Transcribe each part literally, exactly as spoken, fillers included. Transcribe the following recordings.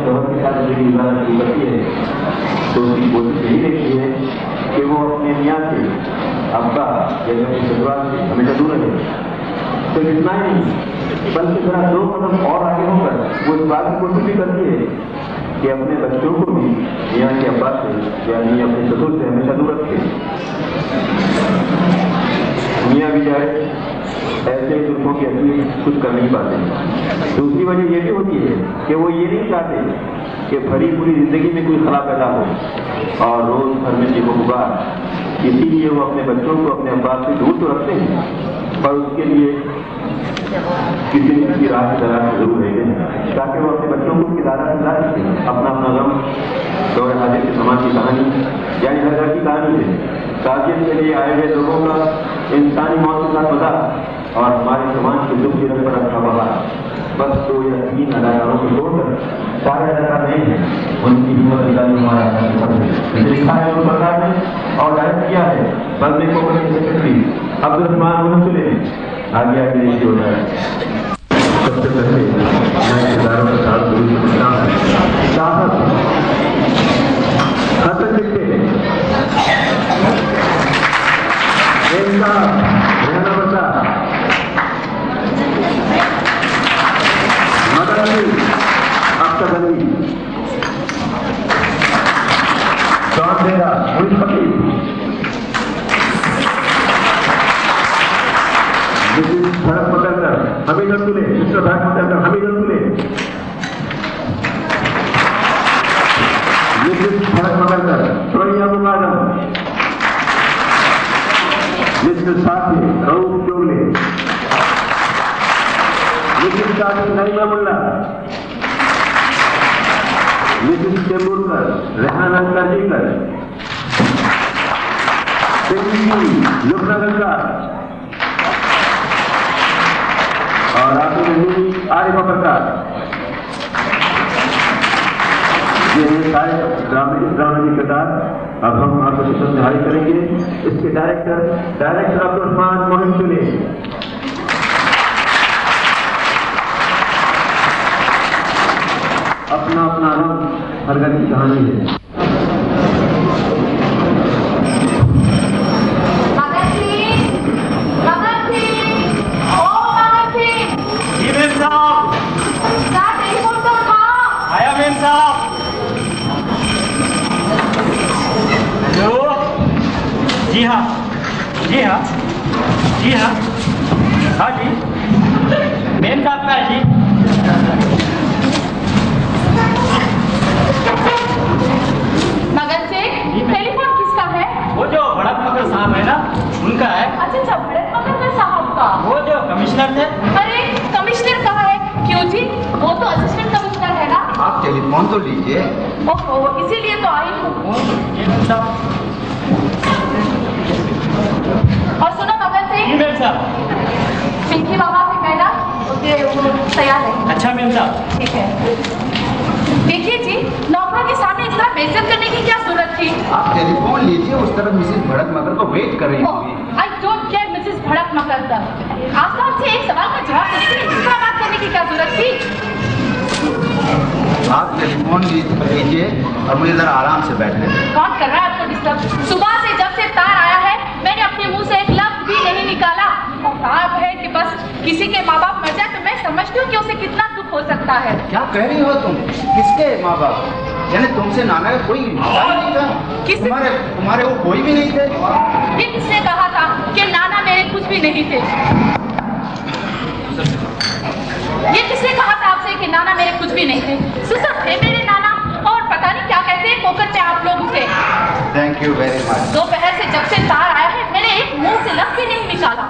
शौहर के साथ जिंदगी गुजारना शुरू करती है तो उसकी कोशिश यही रहती है कि वो अपने मियाँ से, अब्बा या अपने ससुराल से हमेशा दूर रहे। तो इतना ही नहीं बल्कि थोड़ा दो कदम और आगे होकर वो इस बात की कोशिश भी करती है कि अपने बच्चों को भी मियाँ के अब्बा से यानी अपने ससुर से हमेशा दूर रखे। मियाँ भी जाए ऐसे दुखों की असली कुछ कर नहीं पाते। दूसरी वजह यह भी होती है कि वो ये नहीं चाहते कि भरी पूरी जिंदगी में कोई खला पैदा हो और रोज घर में जीवो पुकार। इसीलिए वो अपने बच्चों को अपने अब्बा से दूर तो रखते हैं पर उसके लिए किसी न किसी राह की तलाश जरूर रहेंगे ताकि वो अपने बच्चों को उसकी दादा से ला सकें। अपना अपना गम दौरे हाजिर के समाज की कहानी यानी हर घर की कहानी है। ताजियत के लिए आए हुए लोगों का इंसानी मौत के साथ मजाक और हमारे समाज के दुख की रंग पर रखा बहा। बस दो या तीन अदाकारों को छोड़कर सारे अदाकार नहीं है उनकी हिम्मत निकालने हमारा लिखा है उन सरकार ने और डायरेक्ट किया है बंदे को सेक्रेटरी अब्दुल रहमान मुनसुले आगे आगे नहीं हो रहा है। सबसे पहले मैं किरदारों के साथ शुरू करता हूँ। साहब हसन लिखते हैं रहना बता मदन अली अख्तर अली जॉन डेरा मुल्क फकीर भरत पकड़कर हमीद अब्दुले मिस्टर भरत पकड़कर हमीद अब्दुले भरत पकड़कर रोहिया मुकादम मिस्टर साथी रऊफ जोगले मिस्टर साथी नईमा मुल्ला मिस्टर तेंदुलकर रेहाना करजीकर लुकनगर का और आपको नहीं आरिफ प्रकाश ये सारे ड्रामे ड्रामे के किरदार अब हम आपको शिक्षण निहारी करेंगे। इसके डायरेक्टर डायरेक्टर अब्दुल रहमान मुनसुले अपना अपना रंग हर घर की कहानी है। जी हाँ जी हाँ जी हाँ हाँ जी मेन साहब का जी मगन से टेलीफोन किसका है? वो जो भड़क मगर साहब है ना उनका है। अच्छा अच्छा भड़क मगर साहब का वो जो कमिश्नर थे। अरे कमिश्नर कहाँ है? क्यों जी वो तो असिस्टेंट कमिश्नर है ना। आप टेलीफोन तो लीजिए। ओहो इसीलिए तो आई हूँ। और सुनो मगन सिंह पिंकी बाबा से कहना वो तैयार है। अच्छा मैम साहब ठीक है। देखिए जी नौकरों के सामने इतना बेइज्जत करने की क्या जरूरत थी? आप टेलीफोन लीजिए उस तरफ मिसेस भड़क मगर को वेट कर रही होगी। आई डोंट केयर मिसेस भड़क मगर तक आप आपसे एक सवाल का जवाब देते हैं दूसरा बात करने की क्या जरूरत थी? आप टेलीफोन लीजिए और मुझे जरा आराम से बैठने दें। कौन कर रहा है आपको डिस्टर्ब? सुबह से जब से तार आया है मैंने अपने मुंह से एक लफ्ज भी नहीं निकाला। और आप है कि बस किसी के माँ बाप मर जाए तो मैं समझती हूँ कि उसे कितना दुख हो सकता है। क्या कह रही हो तुम? किसके माँ बाप? यानी तुमसे नाना का कोई नहीं था? किस तुम्हारे तुम्हारे वो कोई भी नहीं थे? ये किसने कहा था कि नाना मेरे कुछ भी नहीं थे? ये किसने कहा था आपसे कि नाना मेरे कुछ भी नहीं थे? सुसर थे मेरे नाना और पता नहीं क्या कहते हैं पोकर पे आप लोग उसे। Thank you very much. दोपहर से जब से तार आया है मैंने एक मुंह से लफ्ज भी नहीं निकाला।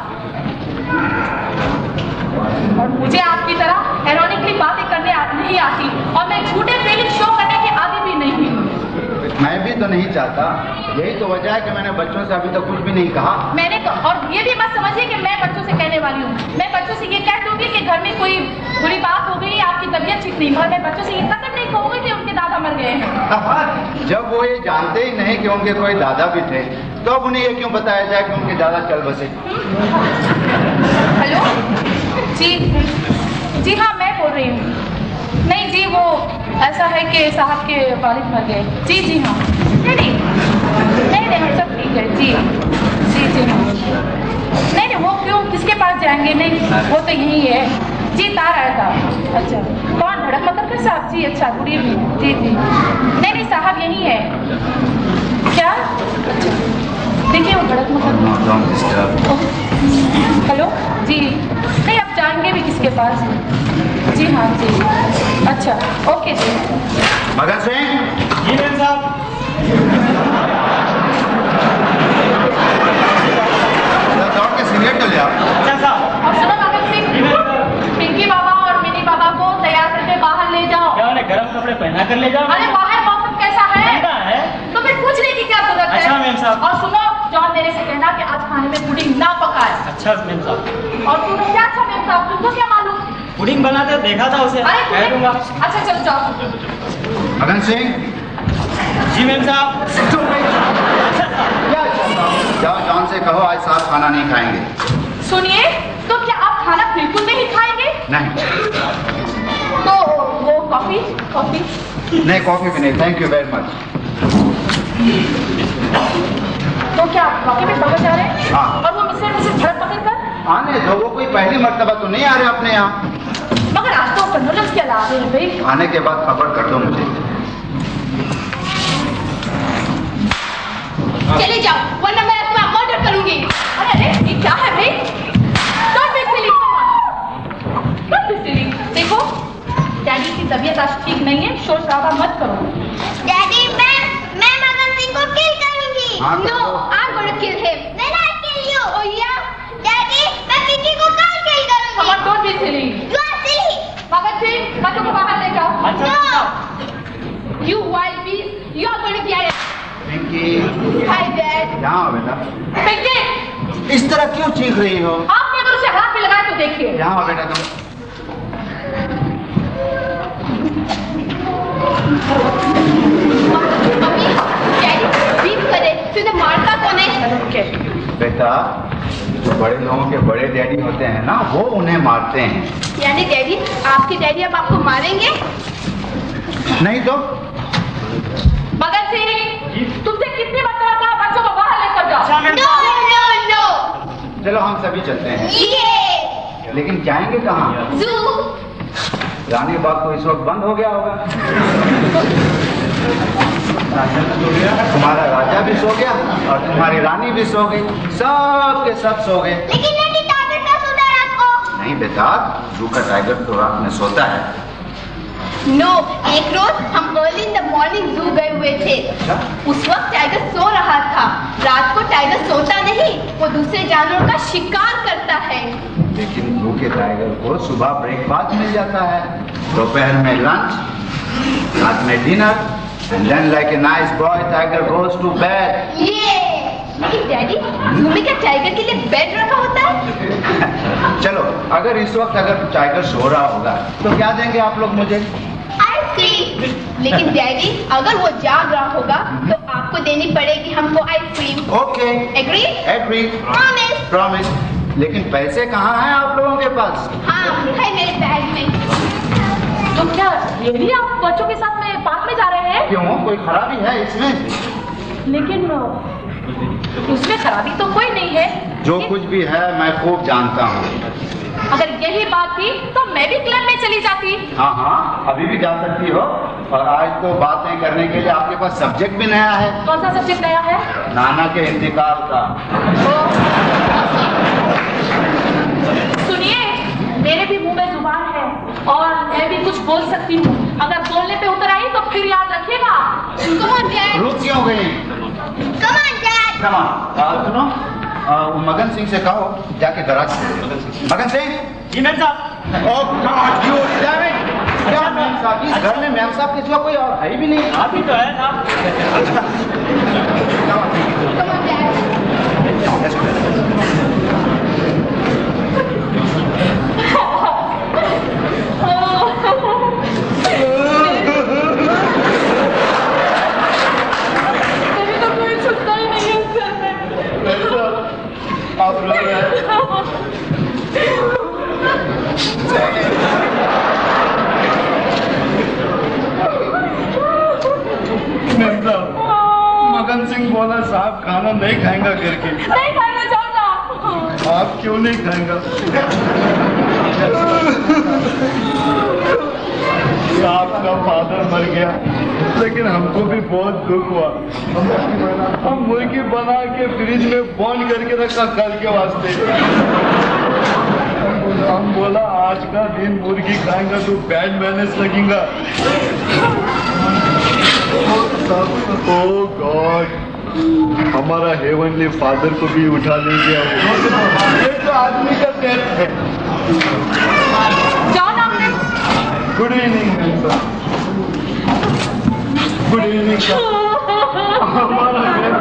और मुझे आपकी तरह इरोनिकली बातें करने नहीं आती और मैं झूठे फीलिंग शो करने की आदी भी नहीं हूँ। मैं भी तो नहीं चाहता, यही तो वजह है कि मैंने बच्चों से अभी तक कुछ भी नहीं कहा। मैंने तो, और ये भी मत समझिए कि मैं बच्चों से कहने वाली हूँ। मैं बच्चों से ये कह दूंगी कि घर में कोई बुरी बात हो गई, आपकी तबीयत ठीक नहीं, मगर मैं बच्चों से ये कदर नहीं कहूँगी कि उनके दादा मर गए हैं। जब वो ये जानते ही नहीं कि उनके कोई दादा भी थे तो अब उन्हें ये क्यों बताया जाए कि उनके दादा चल बसे? हेलो जी जी हाँ मैं बोल रही हूँ। नहीं जी वो ऐसा है कि साहब के वालिद मर गए। जी जी हाँ। नहीं नहीं नहीं नहीं सब ठीक है। जी जी जी हाँ। नहीं नहीं वो क्यों किसके पास जाएंगे? नहीं वो तो यही है। जी तार आया था। अच्छा कौन? धड़क मकर का साहब? जी अच्छा गुड इवनिंग। जी जी नहीं नहीं साहब यही है। क्या? अच्छा देखिए वो धड़क मकर। हेलो जी नहीं आप जाएंगे भी किसके पास? जी हाँ जी अच्छा ओके जी। मगन सिंह। जी मैम साहब। दौड़ के सिगरेट तो ले आओ। अच्छा साहब। और सुनो मगन सिंह, पिंकी बाबा और मिनी बाबा को तैयार करके बाहर ले जाओ। क्या उन्हें गर्म कपड़े पहना कर ले जाओ? अरे बाहर मौसम कैसा है? ठंडा है। तो फिर पूछने की क्या जरूरत है? अच्छा मैम साहब। और सुनो जॉन मेरे से कहना कि आज खाने में पुडिंग ना पकाए। अच्छा मैम साहब। और तूने क्या? अच्छा मैम साहब तुमको क्या मालूम? पुडिंग बनाते देखा था उसे। अरे कह पुडिंग? दूंगा। अच्छा चलो जाओ। मगन सिंह। जी मैम साहब। जाओ जॉन से कहो आज साहब खाना नहीं खाएंगे। सुनिए तो क्या आप खाना बिल्कुल नहीं खाएंगे? नहीं तो वो कॉफी कॉफी नहीं कॉफी भी नहीं, थैंक यू वेरी मच। तो क्या आप वाकई में पकड़ जा रहे हैं? हाँ। और वो मिस्टर मिसेस धड़क पकड़ कर? आने दो, वो कोई पहली मर्तबा तो नहीं आ रहे अपने यहाँ। मगर आज तो कंडोलेंस के अलावा हैं भाई। आने के बाद खबर कर दो मुझे। चले जाओ वरना मैं तुम्हें मर्डर करूंगी। अरे अरे ये क्या है भाई? Don't be silly, come on. Don't be silly. देखो डैडी की तबीयत आज ठीक नहीं है, शोर शराबा मत करो। डैडी मैं मैं मगन सिंह को किल करूंगी। हाँ, no I am going to kill him. Then I kill you. Oh yeah daddy मैं पिंकी को कल किल Come करूंगी। on, don't be silly. You are silly. Magan Singh बच्चों को बाहर ले जाओ। अच्छा no You wild beast, you are going to get it. Pinky Hi dad. यहाँ हो बेटा। पिंकी इस तरह क्यों चीख रही हो? आपने अगर उसे हाथ में लगाया तो देखिए। यहाँ हो बेटा तुम। मम्मी डैडी बीप करे तुझे मारता कौन है? बेटा जो बड़े लोगों के बड़े डैडी होते हैं ना वो उन्हें मारते हैं। यानी डैडी आपके डैडी अब आपको मारेंगे? नहीं तो मगन सिंह तुमसे कितनी मरतबा कहा बच्चों को बाहर लेकर जाओ। अच्छा मैम नो साहब। नो नो चलो हम सभी चलते हैं, ये लेकिन जाएंगे कहाँ? जू रानी बाग तो इस वक्त बंद हो गया होगा। तुम्हारा राजा भी सो गया और तुम्हारी रानी भी सो गई, सब के सब सो गए। लेकिन लेकिन टाइगर का सोता रात को। नहीं बेटा, जू का टाइगर तो रात में सोता है। नो एक रोज हम अर्ली इन द मॉर्निंग जू गए हुए थे। अच्छा? उस वक्त टाइगर सो रहा था। रात को टाइगर सोता नहीं, वो दूसरे जानवरों का शिकार करता है। लेकिन जू के टाइगर को सुबह ब्रेकफास्ट मिल जाता है, दोपहर में लंच, रात में dinner, and then like a nice boy tiger goes to bed. ये लेकिन डैडी जू में क्या टाइगर के लिए बेड रखा होता है? चलो अगर इस वक्त अगर टाइगर सो रहा होगा तो क्या देंगे आप लोग मुझे? आइसक्रीम। लेकिन डैडी अगर वो जाग रहा होगा तो आपको देनी पड़ेगी हमको ice cream. Okay agree? Agree promise. Promise. लेकिन पैसे कहाँ हैं आप लोगों के पास? हाँ है मेरे बैग में। तो क्या रियली आप बच्चों के साथ में पार्क में जा रहे हैं? क्यों, कोई खराबी है इसमें? लेकिन उसमें खराबी तो कोई नहीं है। जो कुछ भी है मैं खूब जानता हूँ। अगर यही बात थी तो मैं भी क्लब में चली जाती। हाँ हाँ अभी भी जा सकती हो, और आज तो बातें करने के लिए आपके पास सब्जेक्ट भी नया है। कौन सा सब्जेक्ट नया है? नाना के इंतकाल का। सुनिए मेरे भी मुंह में जुबान है और मैं भी कुछ बोल सकती हूँ। अगर बोलने पे उतर आई तो फिर याद रखिएगा। Come on, Dad. रुक क्यों गई? Come on, Dad. Come on. आ, सुनो आ, वो मगन सिंह से कहो जाके गराज खोलो। मगन सिंह। जी मैम साहब। Oh God, you damn it! क्या मैम साहब, इस घर में मैम साहब के सिवा कोई और है भी नहीं। आप ही तो है साहब। Come on, Dad. Let's go. मेरी तो कोई छुट्टा ही नहीं है इस घर में। आप लोग हैं। बोला साहब खाना नहीं खाएगा करके। नहीं खाना चाहता। आप क्यों नहीं खाएगा? आपका फादर मर गया, लेकिन हमको भी बहुत दुख हुआ। हम मुर्गी बना के फ्रिज में बंद करके रखा कल के वास्ते। हम बोला आज का दिन मुर्गी खाएंगा तो बैड मैनेज लगेगा। ओ गॉड, हमारा हेवनली फादर को भी उठा ले गया। ये तो आदमी का डेथ है। जाओ ना अपने। Good evening sir. Good evening sir. हमारा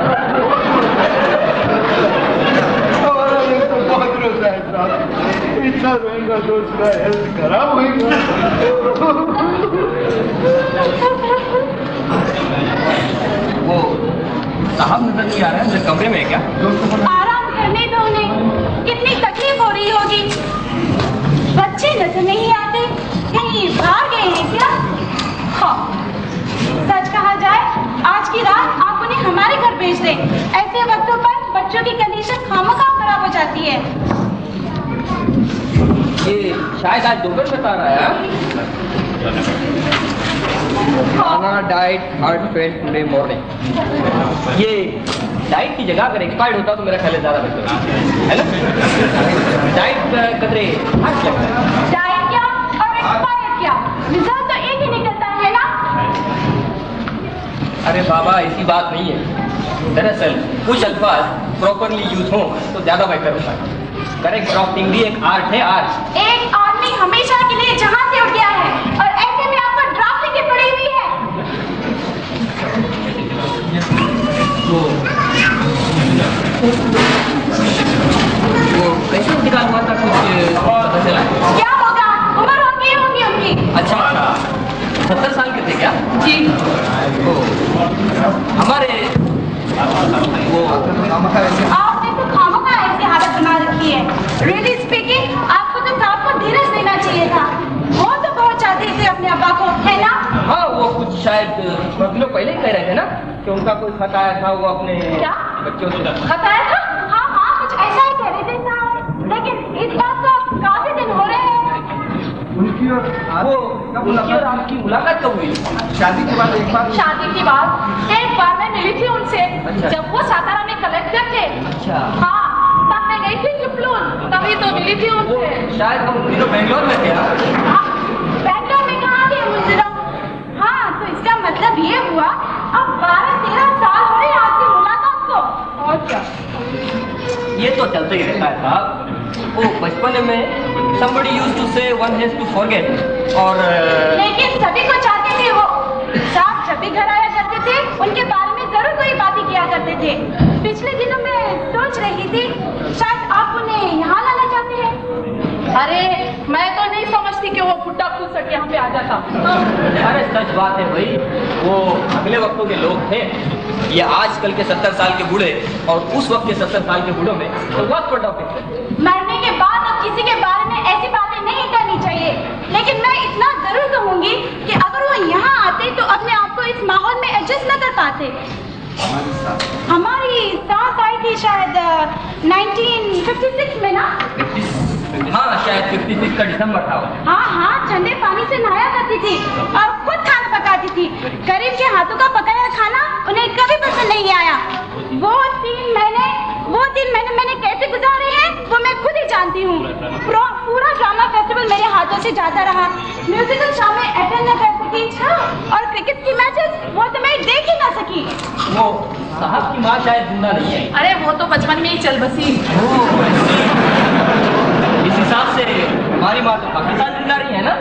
हमारा तो बहुत रोता है साहब। इतना रोएगा तो उसका हेल्थ खराब होगा। वो साहब नजर नहीं आ रहे हैं, कमरे में है क्या? आराम करने दो उन्हें, कितनी तकलीफ हो रही होगी। बच्चे नजर नहीं आते, कहीं भाग गए हैं क्या? हाँ, सच कहा जाए आज की रात आप उन्हें हमारे घर भेज दें। ऐसे वक्तों पर बच्चों की कंडीशन खामखा खराब हो जाती है। ये शायद आज दोपहर बता रहा है। खाना diet heart fail today morning. ये डाइट की जगह अगर एक्सपायर्ड होता तो मेरा ख्याल ज्यादा बेहतर है ना? डाइट कतरे हार्ट लगता है। डाइट क्या और एक्सपायर क्या, रिजल्ट तो एक ही निकलता है ना। अरे बाबा ऐसी बात नहीं है। दरअसल कुछ अल्फाज प्रॉपरली यूज हो तो ज्यादा बेहतर होता है। करेक्ट ड्राफ्टिंग भी एक आर्ट है। आर्ट एक आदमी हमेशा के लिए जहां से उठ गया है और ऐसे में आपको ड्राफ्ट लिखी पड़ी हुई है। तो वो कैसे निकाल हुआ था कुछ पता चला? क्या होगा, उम्र होगी होगी उनकी। अच्छा अच्छा, सत्तर साल के थे क्या? जी। ओ, हमारे वो आपने तो खामखा ऐसी हालत बना रखी है। रियली स्पीकिंग आपको तो साहब को धीरज देना चाहिए था। वो तो बहुत चाहते थे अपने अब्बा को, है ना? हाँ, वो कुछ शायद कुछ दिनों पहले ही कह रहे थे ना कि उनका कोई खत आया था, वो अपने क्या? बच्चों से खत आया था? हाँ हाँ, कुछ ऐसा ही कह रहे थे साहब, लेकिन इस बात को काफी दिन हो रहे हैं। उनकी और वो उनकी और आपकी मुलाकात कब हुई? शादी के बाद एक बार। शादी की बात एक बार मैं मिली थी उनसे। अच्छा। जब वो सातारा में कलेक्टर थे। अच्छा। हाँ, तब मैं गई थी चिपलून, तभी तो मिली थी वो उनसे। शायद हम उन दिनों बेंगलोर में थे। हाँ, बैंगलोर में कहाँ थे उन दिनों? हाँ, तो इसका मतलब ये हुआ अब बारह तेरह साल हो रहे आपसे मुलाकात को। और क्या? ये तो चलते ही रहता है साहब। वो बचपन में somebody used to say one has to forget और लेकिन सभी को चाहते थे वो। साहब जब भी घर आया करते थे उनके बारे में जरूर कोई बातें किया करते थे। पिछले दिनों में सोच रही थी शायद आप उन्हें यहाँ लाना चाहते हैं। अरे मैं तो नहीं समझती कि वो फुट्टा खुद सट यहाँ पे आ जाता। अरे सच बात है भाई, वो अगले वक्तों के लोग थे। ये आजकल के सत्तर साल के बूढ़े और उस वक्त के सत्तर साल के बूढ़ों में तो बहुत बड़ा डिफरेंस। मरने के बाद अब किसी के बारे में ऐसी बातें नहीं करनी चाहिए, लेकिन मैं इतना जरूर कहूंगी कि अगर वो यहाँ आते तो अपने आप को इस माहौल में एडजस्ट न कर पाते। हमारी सास आई थी शायद नाइनटीन फिफ्टी सिक्स में ना। हाँ, शायद छप्पन का दिसंबर था। हाँ हाँ, ठंडे पानी से नहाया करती थी और खुद खाना पकाती थी। गरीब के हाथों का पकाया खाना उन्हें कभी पसंद नहीं आया। वो तीन महीने वो तीन महीने मैंने कैसे गुजारे हैं वो मैं खुद ही जानती हूँ। पूरा ड्रामा फेस्टिवल मेरे हाथों से जाता रहा। म्यूजिकल शो में अटेंड न कर सकी और क्रिकेट की मैचेस वो तो मैं देख ही ना सकी। वो साहब की माँ शायद जिंदा नहीं है। अरे वो तो बचपन में ही चल बसी। इस हिसाब से हमारी माँ तो पाकिस्तान जिंदा रही है ना।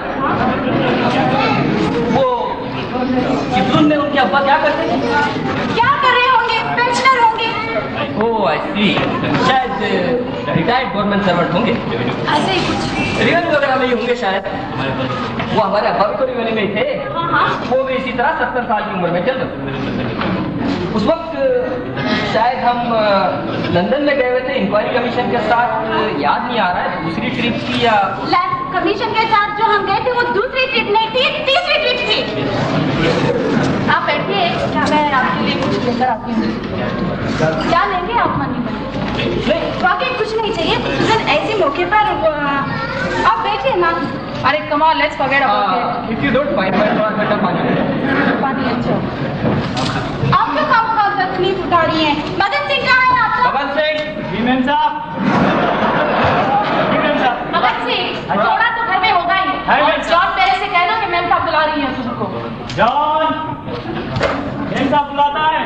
वो चिपलून में उनके अब्बा क्या करते थे? क्या कर रहे होंगे? पेंशनर होंगे। ओह आई सी, शायद रिटायर्ड गवर्नमेंट सर्वेंट होंगे। ऐसे ही कुछ रिवेल वगैरह में ही होंगे शायद। वो हमारे अब्बा भी तो रिवेल में ही थे। हाँ हाँ। वो भी इसी तरह सत्तर साल की उम्र में चल रहे। उस वक्त शायद हम लंदन में गए हुए थे इंक्वायरी कमीशन के साथ, याद नहीं आ रहा है दूसरी ट्रिप थी या लैंड कमीशन के साथ जो हम गए थे वो दूसरी ट्रिप नहीं थी, तीसरी ट्रिप थी। आप बैठिए, क्या मैं आपके लिए कुछ कुछ लेकर आती हूँ। क्या लेंगे आप मनी बनी? वाकई कुछ नहीं चाहिए सुजन, ऐसे मौके पर आप बैठिए ना। अरे कमाल, let's forget about if you don't mind मैं थोड़ा बेटा पानी पानी। अच्छा, आप क्यों काम का तकलीफ उठा रही हैं? मदन सिंह कहाँ है आपका? बबन सिंह, जी मैम साहब। जी मैम साहब। मदन सिंह थोड़ा तो घर में होगा ही। है और मैम। जॉन मेरे से कह दो कि मैम साहब बुला रही है तुमको। जॉन, मैम साहब बुलाता है।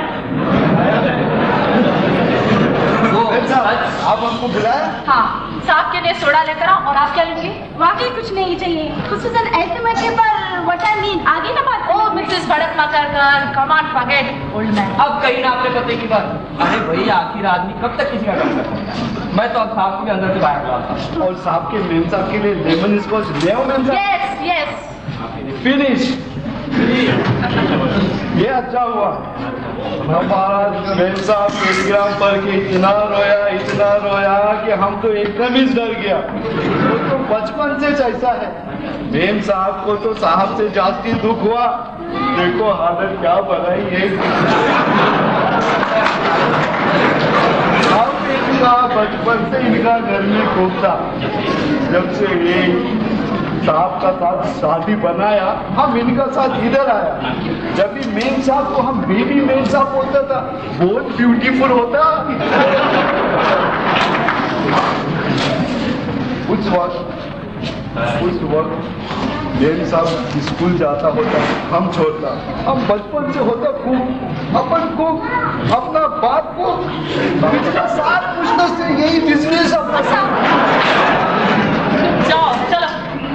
वो आप हमको बुलाया? हाँ, साहब के लिए सोडा लेकर आओ। और आप क्या लेंगे? वाकई कुछ नहीं चाहिए खुसूसन ऐसे मौके पर व्हाट आई मीन आगे ना बात। ओ मिसेस भड़क मकरकर, come on forget old man. अब कहीं ना अपने पते की बात। अरे भैया, आखिर आदमी कब तक किसी का काम कर सकता है? मैं तो अब साहब को भी अंदर से बाहर बुलाता। और साहब के मेम साहब के लिए लेमन स्कॉच ले आओ मेम साहब। Yes yes. फिनिश। ये अच्छा हुआ हमारा मेम साहब टेलीग्राम पर के इतना रोया इतना रोया कि हम तो एकदम ही डर गया। वो तो बचपन से ऐसा है। मेम साहब को तो साहब से जास्ती दुख हुआ। देखो हालत क्या बनाई है। अब इनका बचपन से इनका घर में खूब था। जब से ये साहब का साथ शादी बनाया, हम इनका साथ इधर आया। जब भी मेम साहब को हम बेबी मेम साहब बोलता था, बहुत ब्यूटीफुल होता। उस वक्त उस वक्त मेम साहब स्कूल जाता होता, हम छोड़ता। हम बचपन से होता खूब अपन को अपना बाप को पिछले सात पुश्तों से यही बिजनेस अपना जाओ चलो।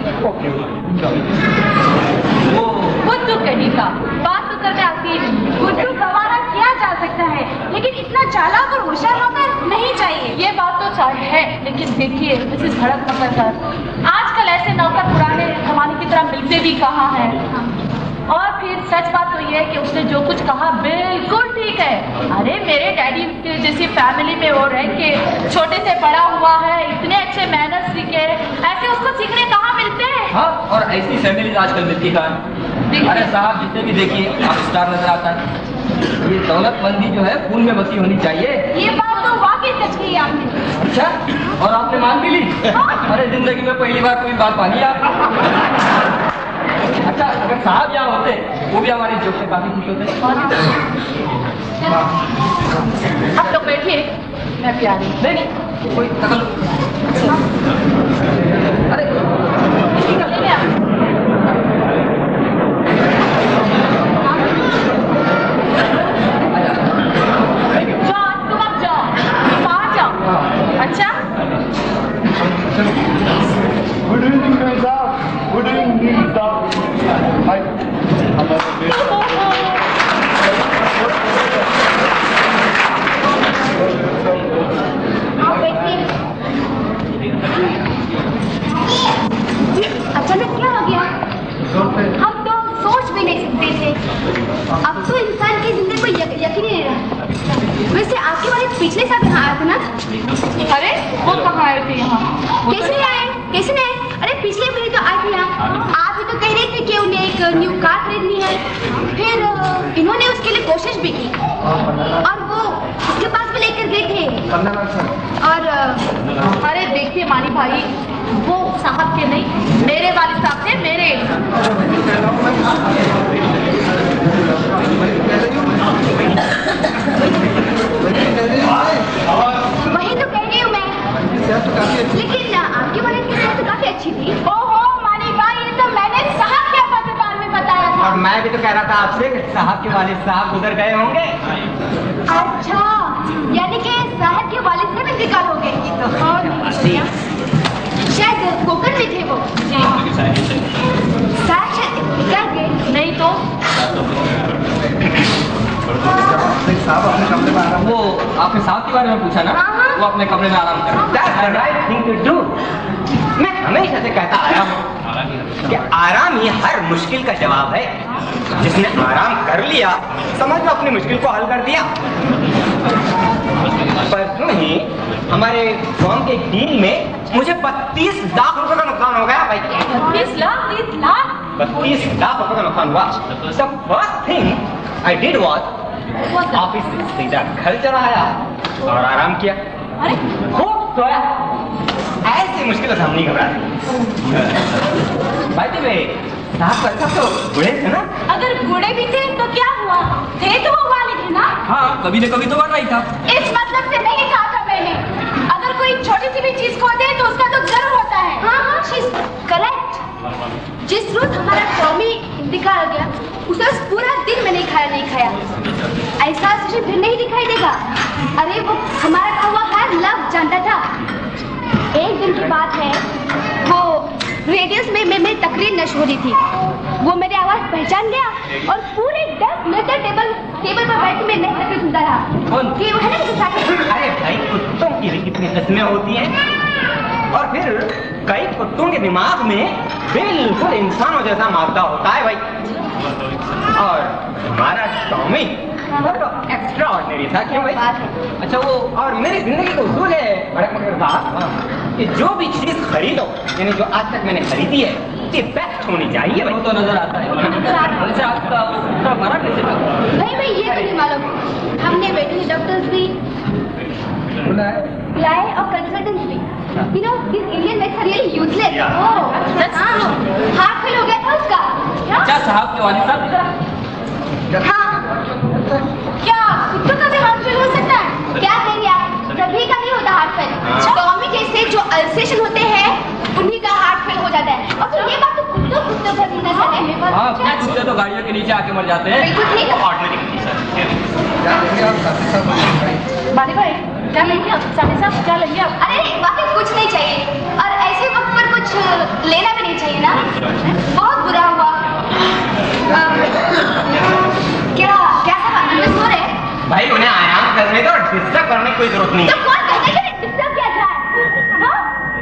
वो बुद्धू कहीं का बात तो करने आती है। बुद्धू गवारा किया जा सकता है, लेकिन इतना चालाक और होशियार होकर नहीं चाहिए। ये बात तो चाहे है, लेकिन देखिए मिसेस भड़क मकरकर, आजकल ऐसे नौकर पुराने जमाने की तरह मिलते भी कहाँ हैं। और फिर सच बात तो ये है कि उसने जो कुछ कहा बिल्कुल ठीक है। अरे मेरे डैडी के जैसी फैमिली में वो रह के छोटे से बड़ा हुआ है, इतने अच्छे मैनर्स सीखे, ऐसे उसको सीखने कहाँ मिलते हैं। हाँ, और ऐसी फैमिली आजकल मिलती कहाँ। अरे साहब, जितने भी देखिए आप स्टार नजर आता है, ये दौलतमंदी जो है खून में बसी होनी चाहिए। ये बात तो वाकई सच कही आपने। अच्छा, और आपने मान भी ली? अरे जिंदगी में पहली बार कोई बात मानी आप। अच्छा, अगर साहब यहाँ होते वो भी हमारी जोक से काफी खुश होते। आप लोग बैठिए, मैं भी आ रही हूँ। नहीं नहीं, कोई नकल। अरे निकलिए आप। जाओ, तुम अब जाओ, बाहर जाओ। अच्छा, गुड इवनिंग मेम साहब। गुड इवनिंग साहब। हाय, हमारा बेटा आप बैठिए। अचानक क्या हो गया? हम तो सोच भी नहीं सकते थे। अब तो इंसान की जिंदगी को यक, यकीन ही नहीं रहा। वैसे आपके वाले पिछले साल यहाँ आए थे ना? अरे वो कहाँ आए थे यहाँ? कैसे नहीं आए? कैसे नहीं आए? अरे पिछले महीने तो आए थे यहाँ। आप ही तो कह रहे थे कि उन्हें एक न्यू कार खरीदनी है। फिर अ, इन्होंने उसके लिए कोशिश भी की और वो उसके पास भी लेकर गए थे। और अ, अरे देखिए मानी भाई, वो साहब के नहीं, मेरे वाले साहब थे, मेरे। वही तो कह रही हूँ मैं। लेकिन आपकी वाले की सेहत तो काफी अच्छी थी। ओहो मानी भाई, ये तो मैंने साहब के अस्पताल में बताया था। और मैं भी तो कह रहा था आपसे साहब के वालिद साहब उधर गए होंगे। अच्छा, यानी कि साहब के वालिद से इंतकाल हो गए। और शायद कोकन में थे वो। साहब शायद इंतकाल गए। नहीं तो साहब अपने कमरे में आराम। वो आपने साहब के बारे में पूछा ना? वो अपने कमरे में आराम कर। That's the right thing to do. मैं हमेशा से कहता आया हूँ कि आराम ही हर मुश्किल का जवाब है। जिसने आराम कर लिया, समझ लो अपनी मुश्किल को हल कर दिया। परसों ही हमारे फॉर्म के डील में मुझे बत्तीस लाख रुपए का नुकसान हो गया भाई। बत्तीस लाख तीस लाख बत्तीस लाख रुपए का नुकसान हुआ। The first thing I did was office से सीधा घर चला आया और आराम किया। अरे खूब सोया। ऐसी मुश्किल से हम नहीं घबराते। भाई जी साहब का तो बूढ़े थे ना? अगर बूढ़े भी थे तो क्या हुआ, थे तो वो वाले थे ना। हाँ, कभी न कभी तो बढ़ रही था। इस मतलब से नहीं कहा था मैंने। अगर कोई छोटी सी भी चीज खो दे तो उसका तो गर्व होता है। हाँ हाँ शी इज करेक्ट। जिस रोज हमारा टॉमी इंतकाल हो गया उस रोज पूरा दिन मैंने खाया नहीं खाया। ऐसा तुझे फिर नहीं दिखाई देगा। अरे वो हमारा कौवा हर लव जानता था। एक दिन की बात है, वो रेडियस में मैं मेरी तकरीर नश हो रही थी। वो मेरी आवाज पहचान गया और पूरे दस मिनट तक टेबल टेबल पर बैठ के मैं नई तकरीर सुनता रहा। कौन? कि वो है ना मेरे साथ। अरे भाई कुत्तों की भी कितनी किस्में होती हैं और फिर कई कुत्तों के दिमाग में बिल्कुल इंसानों जैसा मादा होता है भाई। और हमारा टॉमी तो एक्स्ट्रा ऑर्डिनरी था। क्यों भाई? अच्छा वो और मेरी जिंदगी का उसूल है बड़क मगर साहब कि जो भी चीज खरीदो यानी जो आज तक मैंने खरीदी है ये बेस्ट होनी चाहिए। वो तो नजर आता है। वैसे आपका उत्तर मरा कैसे था? नहीं भाई ये तो नहीं मालूम। हमने वेटरी डॉक्टर्स भी लाए और कंसल्टेंट्स भी। You know, this Indian makes her really useless. Oh, heart fail हो गया था उसका। अच्छा साहब के वालिद साहब इधर। हाँ। क्या कुत्तों का भी हार्ट फेल हो सकता है? क्या कहेंगे आप? सभी का नहीं होता हार्ट फेल। टॉमी जैसे जो अल्सेशन होते हैं उन्हीं का हार्ट फेल हो जाता है। और फिर ये बात तो कुत्तों कुत्तों पर भी नजर है। हाँ, अपने कुत्ते तो गाड़ियों के नीचे आके मर जाते हैं। बिल्कुल ठीक है। बाली भाई क्या लेंगे आप? साथी साहब क्या लेंगे आप? अरे वाकई कुछ नहीं चाहिए और ऐसे वक्त पर कुछ लेना भी नहीं चाहिए ना। बहुत बुरा हुआ। क्या क्या सब आनंद सो रहे? भाई उन्हें आराम करने दो और डिस्टर्ब करने की कोई जरूरत नहीं। तो कौन कहता है कि डिस्टर्ब किया जाए? हाँ?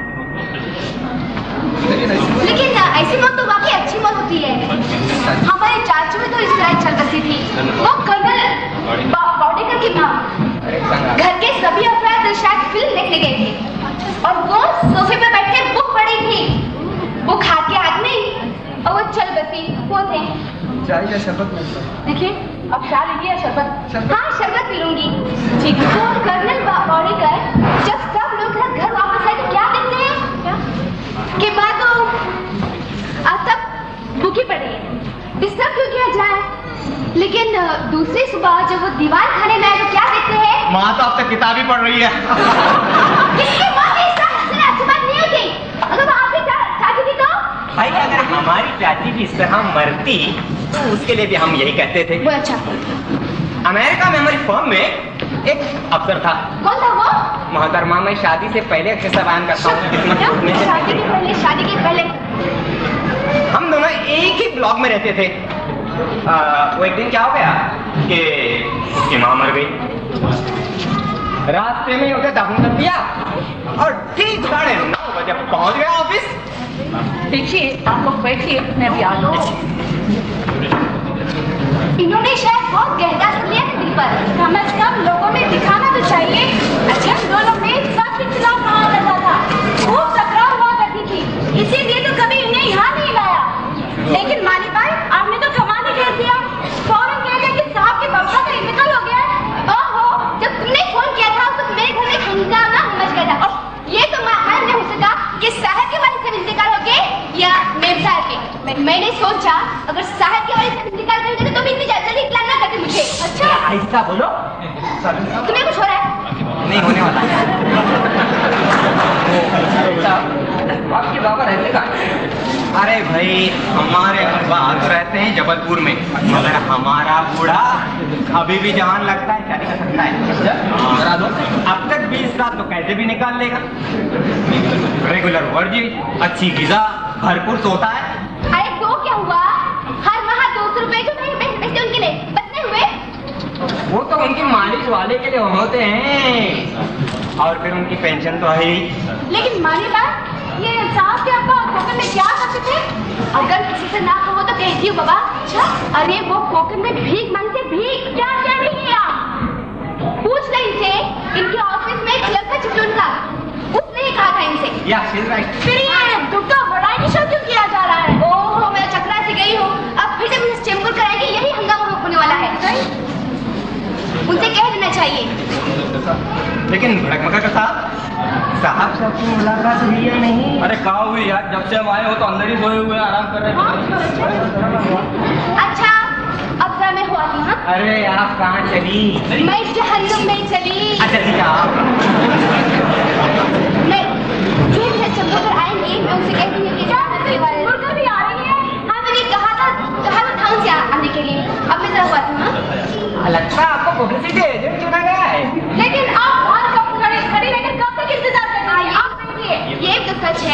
लेकिन ऐसी मौत तो वाकई अच्छी मौत होती है। हमारे चाचू में तो इस तरह चल बसी थी। वो कर्नल बॉडेकर की माँ घर के सभी अफराद शायद फिल्म देखने गए थे और वो सोफे पर बैठ के बुक पढ़ी थी। वो खा के आदमी और वो चल बसी वो थे। चाय या शरबत में? देखिए अब चाय लेंगे या शरबत? हाँ शरबत पी लूंगी। ठीक है। तो कर्नल बॉडेकर जब सब लोग घर वापस आए तो क्या देखते हैं? क्या? कि माँ तो अब तक भूखी पड़ी है। डिस्टर्ब क्यों किया जाए? लेकिन दूसरी सुबह जब वो दीवार खाने में आए तो क्या देखते हैं? माँ तो अब तक किताब ही पढ़ रही है। किसकी माँ की इस तरह अच्छी बात नहीं होती। अगर वो आपकी चाची थी तो? भाई अगर हमारी चाची भी इस तरह मरती तो उसके लिए भी हम यही कहते थे। वो अच्छा। अमेरिका में हमारी फर्म में एक अफसर था। कौन था वो? मोहतरमा मैं शादी से पहले एक किस्सा बयान करता हूँ। किस्मत टूटने से शादी के पहले शादी के पहले हम दोनों एक ही ब्लॉक में रहते थे। आ, वो एक दिन क्या हो गया कि उसकी माँ मर गई। रास्ते में उसे दफन कर दिया और ठीक साढ़े नौ बजे पहुंच गया ऑफिस। देखिए आप लोग बैठिए मैं भी आ जाऊँ। इन्होंने शायद बहुत गहरा कर लिया था दिल पर। कम से कम लोगों में दिखाना तो चाहिए। अच्छा दोनों में एक साथ के खिलाफ कहा लगा था, खूब टकराव हुआ करती थी, इसीलिए तो कभी इन्हें यहाँ नहीं लाया। लेकिन माली भाई आपने तो कमाल ही कर दिया। फौरन कह दिया कि साहब के बाबा का इंतकाल हो गया है। ओहो जब तुमने फोन किया था तो मेरे घर में हंगामा मच गया था। और ये तो मालूम नहीं हो सका कि साहब के वाले से इंतकाल हो गए या मेम साहब के। मैंने सोचा अगर साहब के वाले से इंतकाल कर देते तो भी इतनी जल्दी इतला ना करते मुझे। अच्छा ऐसा बोलो। तुम्हें कुछ हो रहा है? नहीं होने वाला है। आपके बाबा रहते कहाँ? अरे भाई हमारे बाहर रहते हैं जबलपुर में, मगर हमारा बूढ़ा अभी भी जवान लगता है, शादी कर सकता है। करा दो। अब तक बीस साल तो कैसे भी निकाल लेगा। रेगुलर वर्जिश, अच्छी गिजा, भरपूर सोता है। अरे तो क्या हुआ? हर माह दो सौ रुपए जो नहीं बचते उनके लिए बचने हुए। वो तो उनकी मालिश वाले के लिए होते हैं और फिर उनकी पेंशन तो है ही। लेकिन मानी बात ये साहब के आपका कोकन में क्या करते थे? अगर किसी से ना कहो तो कहती हूँ बाबा। अच्छा अरे वो कोकन में भीख मांगते। भीख क्या क्या नहीं है आप पूछ नहीं थे। इनके ऑफिस में क्लब का चिपलून का उसने ही कहा था इनसे। या she's right. फिर ये तुमको बड़ाई शो क्यों किया जा रहा है? ओहो मैं चक्रा से गई हूँ। अब फिर जब मुझे चेंबर कराएगी यही हंगामा होने वाला है। उनसे कह देना चाहिए। लेकिन भड़कमकर साहब साहब से आपकी मुलाकात हुई या नहीं? अरे कहाँ हुई यार, जब से हम आए हो तो अंदर ही सोए हुए आराम कर रहे हैं। अच्छा अब जरा मैं हुआ थी। हाँ अरे आप कहाँ चली? मैं जहन्नुम में चली। अच्छा ठीक है आप नहीं जो भी चंद्रकर आएंगे मैं उनसे कह दूंगी कि चंद्रकर भी आ रही है। हाँ मैंने कहा था कहा था उनसे आने के लिए। अब मैं जरा हुआ थी। हाँ लगता है आपको पब्लिसिटी एजेंट चुना गया है। लेकिन आप बाहर कब खड़े खड़ी रहकर कब तक इंतजार कर रही हैं? आप बैठिए, ये तो सच है।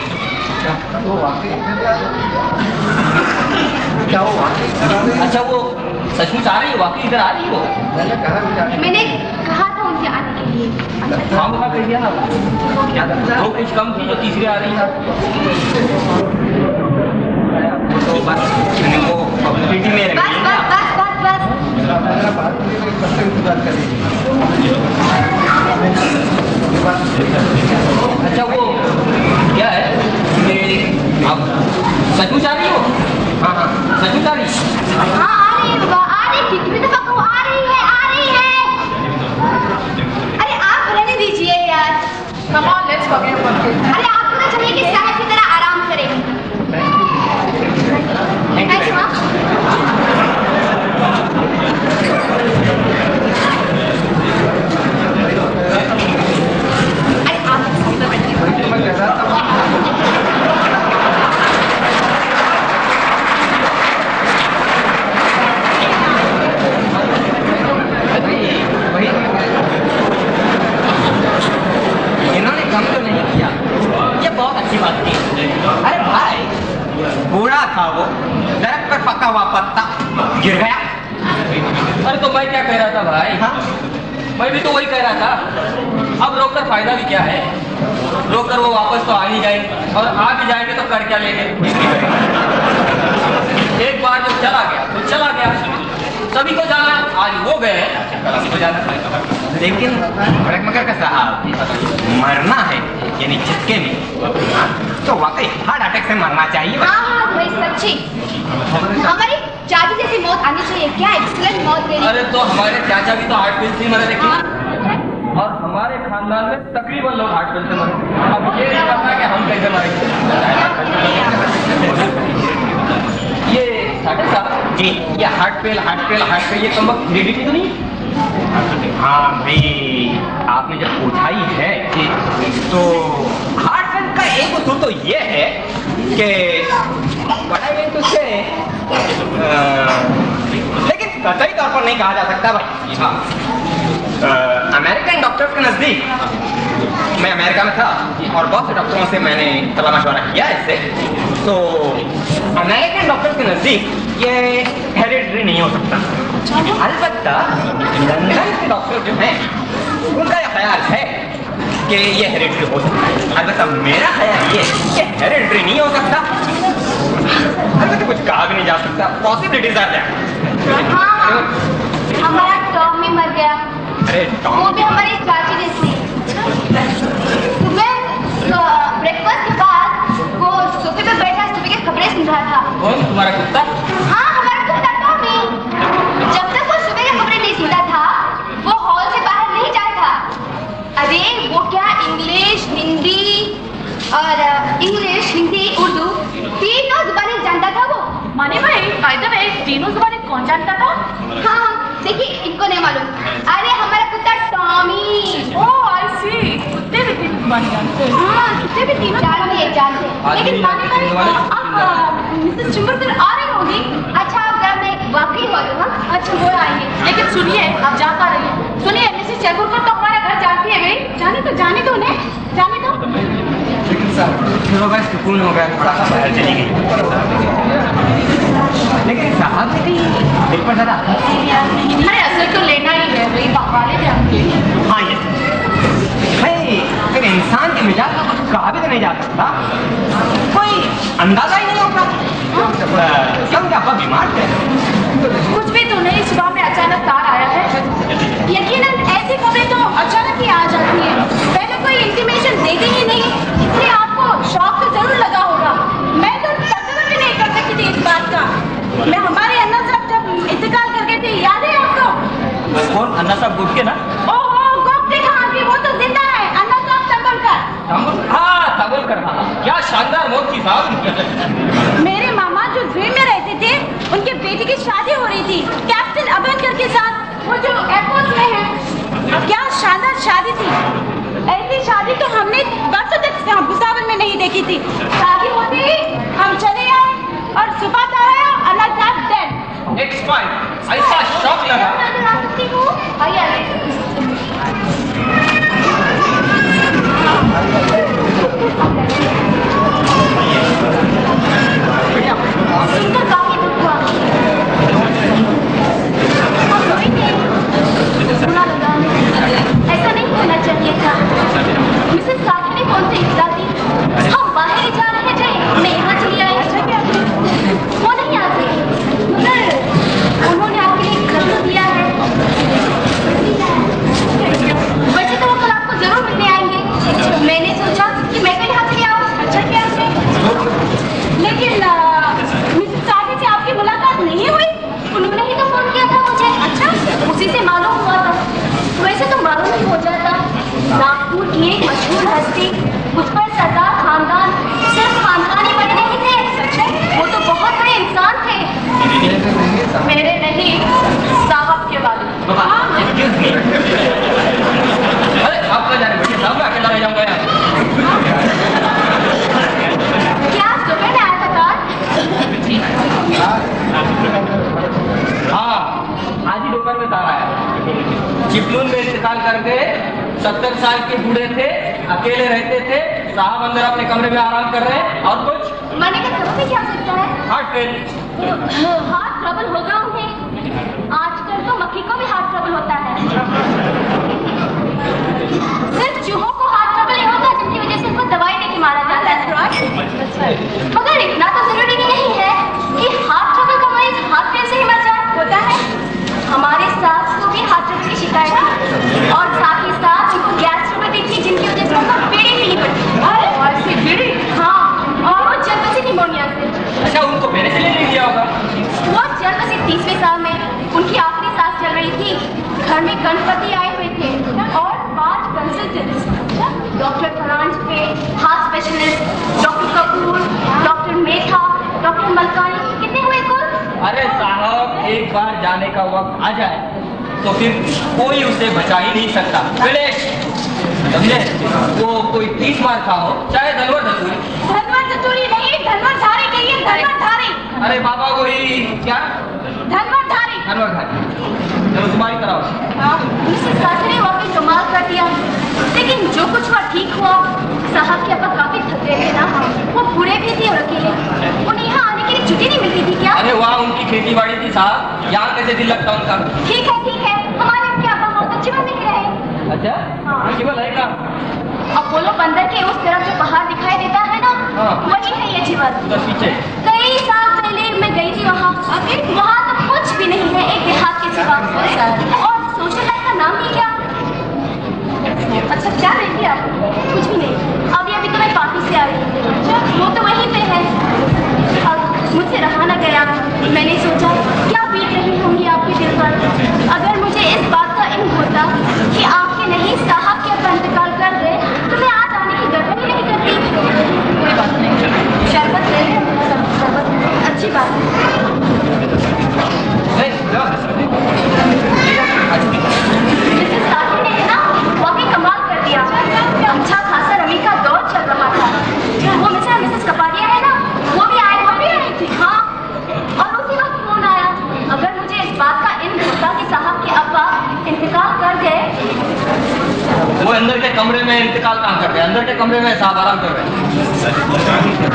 क्या हुआ? अच्छा वो सचमुच आ रही है, वाकई इधर आ रही हो? मैंने कहा था उनसे आने के लिए। हाँ बता कर दिया ना। क्या वो कुछ कम थी जो तीसरी आ रही है। तो बस मैंने वो पब्लिसिटी में बस बस बस बस बस अच्छा वो क्या है कि आप सचमुच आ रही हो? हाँ हाँ सचमुच आ रही? हाँ आ रही है बाबा, आ रही थी। कितनी दफा कहूँ आ रही है, आ रही है। अरे आप रहने दीजिए यार। Come on, let's forget about it. अरे आपको तो चाहिए कि साहब की तरह आराम करें। ऐसा हाँ? अरे आप इधर बैठिए। इन्होंने कम तो नहीं किया, ये बहुत अच्छी बात की। अरे भाई बूढ़ा था वो, दरख्त पर पका हुआ पत्ता गिर गया। अरे तो मैं क्या कह रहा था भाई? हाँ? मैं भी तो वही कह रहा था। अब रोककर फायदा भी क्या है? रोककर वो वापस तो आ नहीं जाएंगे, और आ भी जाएंगे तो कर क्या लेंगे? एक बार जब चला गया तो चला गया। सभी को जाना, आज वो गए कल को जाना। लेकिन भड़कमकर का साहब मरना है यानी झटके में तो वाकई हार्ट अटैक से मरना चाहिए। हाँ हाँ भाई सच्ची हमारी चाची जैसी मौत आनी चाहिए। क्या एक्सीलेंट मौत दे रही। अरे तो हमारे चाचा भी तो हार्ट फेल से मरे देखिए, और हमारे खानदान में तकरीबन लोग हार्ट फेल से मरे। अब ये नहीं पता कि हम कैसे मरेंगे। ये साढ़े साहब जी, ये heart fail heart fail heart fail ये कम वक्त हेरिडिटी तो नहीं? हाँ भाई आपने जब पूछा ही है तो हार्ट फेल का एक उसूल तो ये है कि बड़ा ये तो से लेकिन कतई तौर पर नहीं कहा जा सकता भाई। हाँ अमेरिकन डॉक्टर्स के नजदीक, मैं अमेरिका में था और बहुत से डॉक्टरों से मैंने सलाह मशवरा किया इससे, तो अमेरिकन डॉक्टर्स के नजदीक ये हेरिडिटरी नहीं हो सकता। अलबत्ता लंदन के डॉक्टर जो हैं उनका यह ख्याल है कि ये हेरिडिटरी हो सकता है। अलबत्ता मेरा ख्याल ये कि हेरिडिटरी नहीं हो सकता। अलबत्ता कुछ कहा भी नहीं जा सकता, पॉसिबिलिटीज आर देयर। हाँ हमारा टॉमी मर गया। अरे वो भी हमारी चाची जैसी। सुबह ब्रेकफास्ट के बाद वो सोफे पे बैठा सुबह के खबरें सुन रहा था। कौन तुम्हारा कुत्ता? हाँ हमारा कुत्ता टॉमी। जब तक वो सुबह की खबरें नहीं सुनता था वो हॉल से बाहर नहीं जाता। अरे वो क्या इंग्लिश हिंदी और इंग्लिश हिंदी उर्दू तीनों जुबानें जानता था वो। माने भाई फायदा में तीनों जुबानें कौन जानता था? हाँ देखिए इनको नहीं मालूम। अरे हमारा कुत्ता टॉमी। ओह आई सी, कुत्ते भी तीन जुबानें जानते हैं। हाँ कुत्ते भी तीनों जानते हैं जानते हैं। लेकिन माने भाई अब मिसेस चिम्बरकर आ रही होगी। अच्छा अगर मैं वाकई हो तो हाँ अच्छा वो आएंगे, लेकिन सुनिए आप जाता रहिए। सुनिए मिसेस चिम्बरकर तो हमारा घर जानती है भाई। जाने तो जाने तो उन्हें जाने तो। चलो बस सुकून हो गया, थोड़ा सा बाहर चली गई। लेकिन साहब भी दिल पर ज्यादा अरे असर तो लेना ही है भाई, वाले थे हमके। हाँ ये भाई फिर इंसान के मिजाज का कुछ कहा भी तो नहीं जा सकता, कोई अंदाजा ही नहीं होता। क्यों क्या आप बीमार थे? कुछ भी तो नहीं, सुबह में अचानक तार आया है। यकीनन ऐसी खबरें तो अचानक ही आ जाती है, पहले कोई इंटीमेशन देती ही नहीं, इसलिए आपको शौक तो जरूर लगा होगा। मैं तो तस्वीर भी नहीं कर सकती थी इस बात का। मैं हमारे अन्ना साहब जब इंतकाल कर गए थे, याद है आपको? कौन अन्ना साहब गुटके ना? ओहो, गुप्ते कहाँ की? वो तो जिंदा है, अन्ना साहब तंबलकर। हाँ, तंबलकर, हाँ, क्या शानदार मौत की साहब। मेरे मामा जो जुई में रहते थे, उनके बेटी की शादी हो रही थी कैप्टन अबनकर के साथ, वो जो एयरफोर्स में है। क्या शानदार शादी थी। ऐसी शादी तो हमने बरसों तक भुसावल में नहीं देखी थी। शादी होती ही हम चले आए और सुबह तक आया अन्ना साहब डेड। एक्सपायर्ड। ऐसा शौक लगा। सुनकर काफी दुख हुआ। बुरा लगा। ऐसा नहीं होना चाहिए था। मिसेस साथी ने कौन सी इत्तला दी? हम बाहर ही जा रहे थे, मैं यहाँ चली आई। वो नहीं आते, मगर उन्होंने आपके लिए घर तो दिया है। वैसे तो वो कल आपको जरूर मिलने आएंगे। मैंने सोचा कि मैं भी यहाँ चली आऊँ। अच्छा क्या है? लेकिन मिसेस साथी से आपकी मुलाकात नहीं हुई? उन्होंने ही तो फोन किया था मुझे। अच्छा, उसी से मालूम हुआ था। वैसे तो मालूम ही हो जाता। नागपुर की एक मशहूर हस्ती, उस पर सरदार खानदान सिर्फ खानदानी बने नहीं थे, वो तो बहुत बड़े इंसान थे। मेरे नहीं, साहब के वाले। अरे आप कहाँ जा रहे बेटे? साहब मैं अकेला रह जाऊंगा यार। क्या सुबह में आया था कार? हाँ, आज ही दोपहर में तार आया। चिपलून में इंतकाल करके सत्तर साल के बूढ़े थे, अकेले रहते थे। साहब अंदर अपने कमरे में आराम कर रहे हैं। और कुछ मरने का सबब भी क्या सकता है? Heart fail. हार्ट ट्रबल होगा उन्हें। आजकल तो मक्खी को भी हार्ट ट्रबल होता है। सिर्फ चूहों को हार्ट ट्रबल नहीं होता, जिनकी वजह से उनको दवाई देके मारा जाता है। मगर इतना तो जरूरी नहीं है कि हार्ट ट्रबल का मरीज हार्ट फेल से ही मर जाए। होता है हमारे सास को भी हार्ट ट्रबल की शिकायत है, और साथ ही साथ उनको गैस ट्रबल भी थी, जिनकी वजह से उनको बीड़ी पीनी पड़ती। और ऐसी बीड़ी? हाँ, और वो जन्म से निमोनिया से। अच्छा, उनको मेरे से ले लिया होगा। वो जन्म से तीसवें साल में उनकी आखिरी सांस चल रही थी। घर में गणपति आए हुए थे और पांच कंसल्टेंट्स, डॉक्टर फरांज थे, heart specialist, doctor Kapoor, doctor Mehta, doctor Malkani. कितने हुए कुल? अरे साहब, एक बार जाने का वक्त आ जाए तो फिर कोई उसे बचा ही नहीं सकता। समझे? वो कोई तीस मार खा हो, चाहे धनवर धतूरी। धनवर धतूरी नहीं, धनवर धारी कहिए, धनवर धारी। अरे बाबा, वही क्या? धनवर धारी। धनवर धारी। चलो तुम्हारी कराओ। मिसेस साथी ने वाकई कमाल कर दिया। लेकिन जो कुछ हुआ ठीक हुआ। साहब के अब्बा काफी थके थे ना, वो बूढ़े भी थे और अकेले। उन्हें यहाँ आने के लिए छुट्टी नहीं मिलती थी क्या? अरे वहाँ उनकी खेती बाड़ी थी साहब, यहाँ कैसे दिल लगता उनका? ठीक है ठीक है, हमारे उनके अब्बा बहुत अच्छे में रहे। अच्छा, हाँ। जीवन है का? अपोलो बंदर के उस तरफ जो पहाड़ दिखाई देता है ना, हाँ। वही है ये जीवन। उधर पीछे। कई साल पहले मैं गई थी वहाँ। अभी वहाँ तो कुछ भी नहीं है, एक देहात के सिवा। और सोशल लाइफ का नाम ही क्या? अच्छा, क्या रहेंगे आप? कुछ भी नहीं। अभी अभी तो मैं पार्टी से आई। वो तो वहीं पे है। अब मुझसे रहा ना गया। मैंने सोचा क्या बीत रही होंगी आपके दिल पर। अगर मुझे इस बात का इल्म होता कि आपके नहीं साहब के अपना इंतकाल कर दे, तो मैं आज आने की गड़बड़ ही नहीं करती। कोई बात नहीं, शरबत ले लें। शरबत अच्छी बात है। मिसेस साथी ने ना वाकई कमाल कर दिया। अच्छा खासा रमी का दौर चल रहा था। वो मिसेस मिसेस कपाड़िया है ना, वो भी आए वो भी आई थी। हाँ, और उसी वक्त फोन आया। अगर मुझे इस बात का इल्म होता कि साहब के अब्बा इंतकाल कर गए। वो अंदर के कमरे में इंतकाल कहाँ कर रहे हैं? अंदर के कमरे में साहब आराम कर रहे हैं।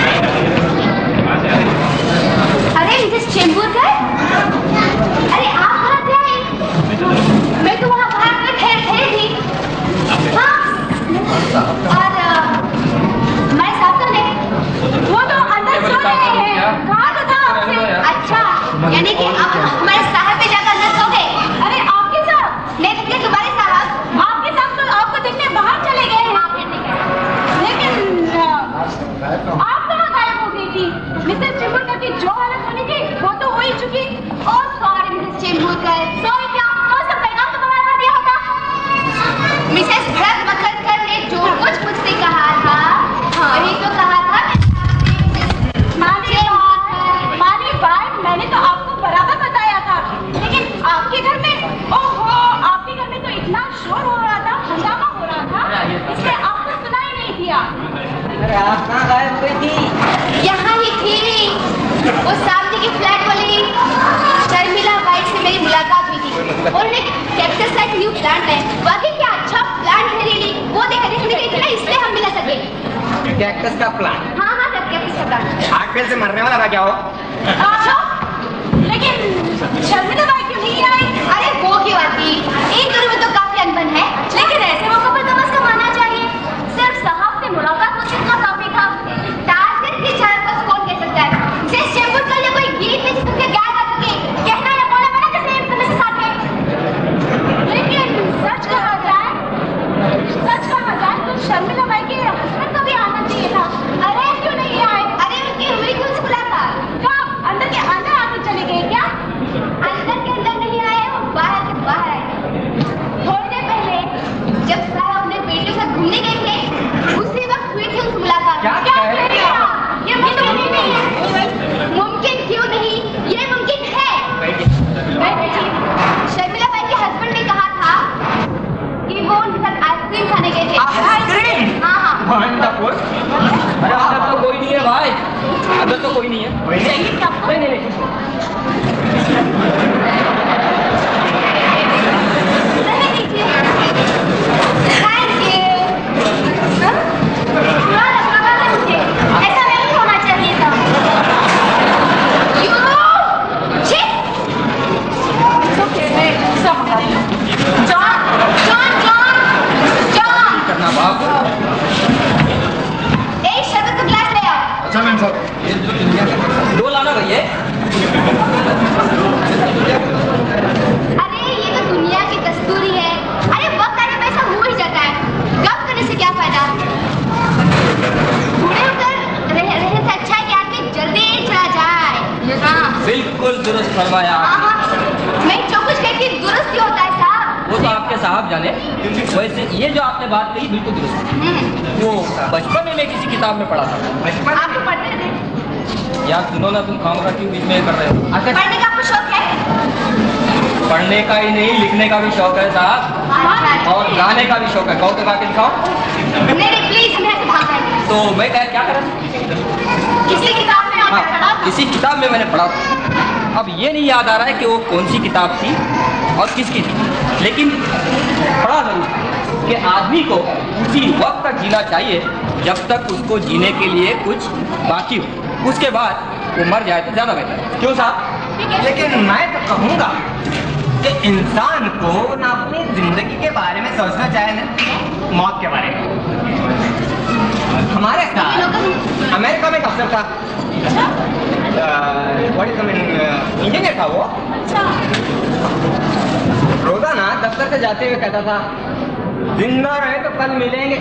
अरे मिसेस चेंबूरकर, अरे आप कहाँ थे? मैं तो वहाँ बाहर में ठहर ठहरी थी। हाँ, और मैं साहब ने वो तो अंदर सो रहे हैं। कहा तो था आपसे। अच्छा, यानी कि आप हमारे साहब पे जाकर अंदर सो गए? अरे आपके साथ नहीं निकले तुम्हारे साहब। आपके साथ तो आपको देखने बाहर चले गए हैं। लेकिन आप कहाँ गायब हो गई थी? मिसेस चेंबूरकर की जो हालत होनी थी वो तो हो ही चुकी। और सॉरी मिसेस चेंबूरकर। वाला था क्या हो? अच्छा, लेकिन शर्मिला बाई क्यों नहीं आई? अरे वो क्यों आती? एक दूर में तो काफी अनबन है, लेकिन ऐसे मौके पर कम से कम आना चाहिए। सिर्फ साहब से मुलाकात मुझे इतना काफी था। टारगेट की चार बस कौन कह सकता है? जिस शेफुल का ये कोई गीत है जिसके क्या गा सके, कहना या बोला बना किसने एक समय से साथ है। लेकिन सच कहा जाए, सच कहा जाए तो शर्मिला बाई के हस्बैंड को भी आना चाहिए था। अरे क्यों नहीं आए? अरे उनकी हुई कुछ खुला था। कब? अंदर के अंदर आके चले गए क्या? अंदर के अंदर नहीं आए, वो बाहर के बाहर आए। थोड़ी देर पहले जब साहब अपने बेटे के साथ घूमने गए थे, उसी वक्त हुई थी उस मुलाकात। क्या कह रही हैं आप? ये मुमकिन नहीं है। मुमकिन क्यों नहीं? ये मुमकिन है। बैठिए। शर्मिला बाई के हस्बैंड ने कहा था कि वो उनके साथ आइसक्रीम खाने गए थे। आइसक्रीम? हाँ हाँ। वंडरफुल। अरे अंदर तो कोई नहीं है भाई, अंदर तो कोई नहीं है। कोई नहीं? चाहिए क्या आपको? नहीं नहीं नहीं। रहने दीजिए। Thank you। हाँ? पूरा लगा है मुझे। ऐसा नहीं होना चाहिए था। You! छी! It's okay, मैं सब बता रही हूँ। John! John! John! John! करना बाप। एक शरबत का गिलास ले आओ। अच्छा मैम साहब। दो लाना भैया। अरे ये तो दुनिया की दस्तूरी है। अरे वक्त आने पे ऐसा हो ही जाता है। गप करने से क्या फायदा? बूढ़े होकर रह रहने से अच्छा है कि आदमी जल्दी चला जाए। हाँ बिल्कुल दुरुस्त फरमाया। हाँ हाँ। मैं जो कुछ कहती हूँ दुरुस्त ही होता है साहब। वो तो आपके साहब जाने। वैसे ये जो आपने बात कही बिल्कुल दुरुस्त। हम्म, वो बचपन में मैं किसी किताब में पढ़ा था। बचपन आप तो पढ़ते थे। यार सुनो ना, तुम खामखा क्यों बीच में कर रहे हो? अच्छा पढ़ने का आपको शौक है? पढ़ने का ही नहीं, लिखने का भी शौक है साहब, हाँ, और गाने का भी शौक है। गाओ तो गा के दिखाओ। नहीं नहीं प्लीज मैं से भाग जाएंगे। तो मैं क्या क्या करा? किसी किताब में आपने पढ़ा हाँ, था? किसी किताब में मैंने पढ़ा था। अब ये नहीं याद आ रहा है कि वो कौन सी किताब थी और किसकी थी, लेकिन पढ़ा जरूर कि आदमी को उसी वक्त तक जीना चाहिए जब तक उसको जीने के लिए कुछ बाकी हो। उसके बाद वो मर जाए तो ज़्यादा बेहतर है। क्यों साहब? लेकिन मैं तो कहूँगा कि इंसान को ना अपनी जिंदगी के बारे में सोचना चाहिए ना मौत के बारे में। हमारे साथ अमेरिका में एक अफसर था, इंजीनियर था वो। रोजाना दफ्तर से जाते हुए कहता था जिंदा रहे तो कल मिलेंगे।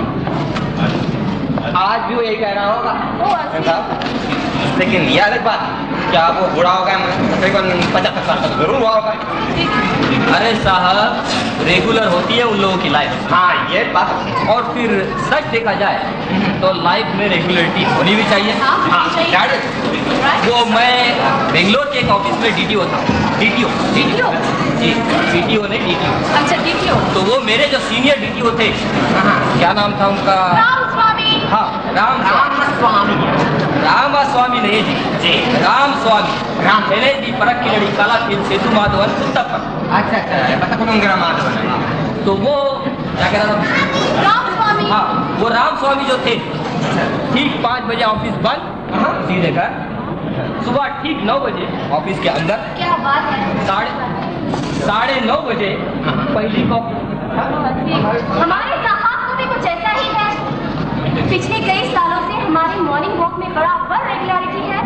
आज भी वो यही कह रहा होगा। लेकिन ये अलग बात, क्या वो बूढ़ा होगा तकरीबन पचास साल तक जरूर हुआ होगा। अरे साहब रेगुलर होती है उन लोगों की लाइफ। हाँ ये बात। और फिर सच देखा जाए तो लाइफ में रेगुलरिटी होनी भी चाहिए। हाँ, चाहिए। हाँ, वो मैं बेंगलोर के एक ऑफिस में डीटीओ था। DTO DTO? जी, डीटीओ ने डीटीओ। अच्छा डीटीओ। तो वो मेरे जो सीनियर डीटीओ थे, क्या नाम था उनका? राम स्वामी। हाँ, राम राम स्वामी। राम स्वामी नहीं जी, जी राम स्वामी। राम। पहले जी परख की लड़ी काला तीन सेतु माधवन उत्तर पर। अच्छा अच्छा पता कुटुंबरा माधवन। तो वो क्या कह रहा था? राम स्वामी। हाँ, वो राम स्वामी जो थे ठीक पाँच बजे ऑफिस बंद, सीधे घर। सुबह ठीक नौ बजे ऑफिस के अंदर। क्या बात है? साढ़े साढ़े नौ बजे पहली कॉफी। हमारे साहब को भी कुछ ऐसा ही है। पिछले कई सालों से हमारी मॉर्निंग वॉक में बराबर रेगुलरिटी है।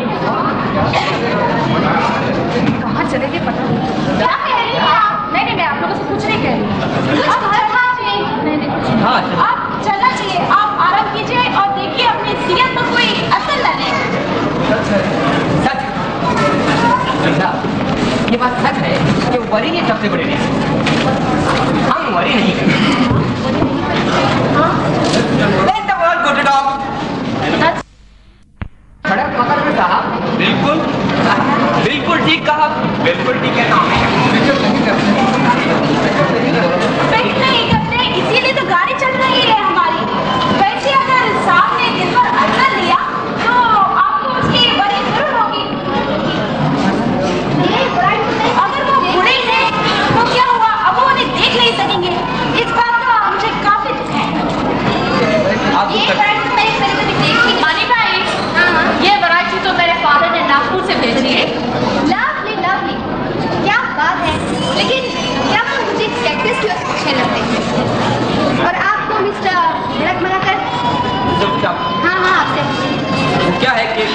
कहाँ चले गए पता नहीं। क्या कह रही हैं आप? नहीं नहीं मैं आप लोगों से कुछ नहीं कह रही हूँ। कुछ कहा आपने? नहीं नहीं कुछ नहीं। हाँ चलो। आप चलना चाहिए, आप आराम कीजिए और देखिए अपनी सीरत पर कोई असर न ले। सच ये बात सच है कि वरी ही सबसे बड़ी रिस्क। हम वरी नहीं करते। Let the world go to dog. खड़ा पकड़ में साहब। बिल्कुल बिल्कुल ठीक कहा। बिल्कुल ठीक है नाम है। नहीं करते, इसीलिए तो गाड़ी चल रही है हमारी। वैसे अगर साहब ने दिन भर अंदर लिया तो आपको उसकी बड़ी जरूर होगी। अगर वो बूढ़े हैं तो क्या हुआ, अब वो उन्हें देख नहीं सकेंगे। इस बात का मुझे काफी दुख है। आप ये वैरायटी तो मैंने कभी कभी देखी। मानी भाई हाँ हाँ। ये वैरायटी तो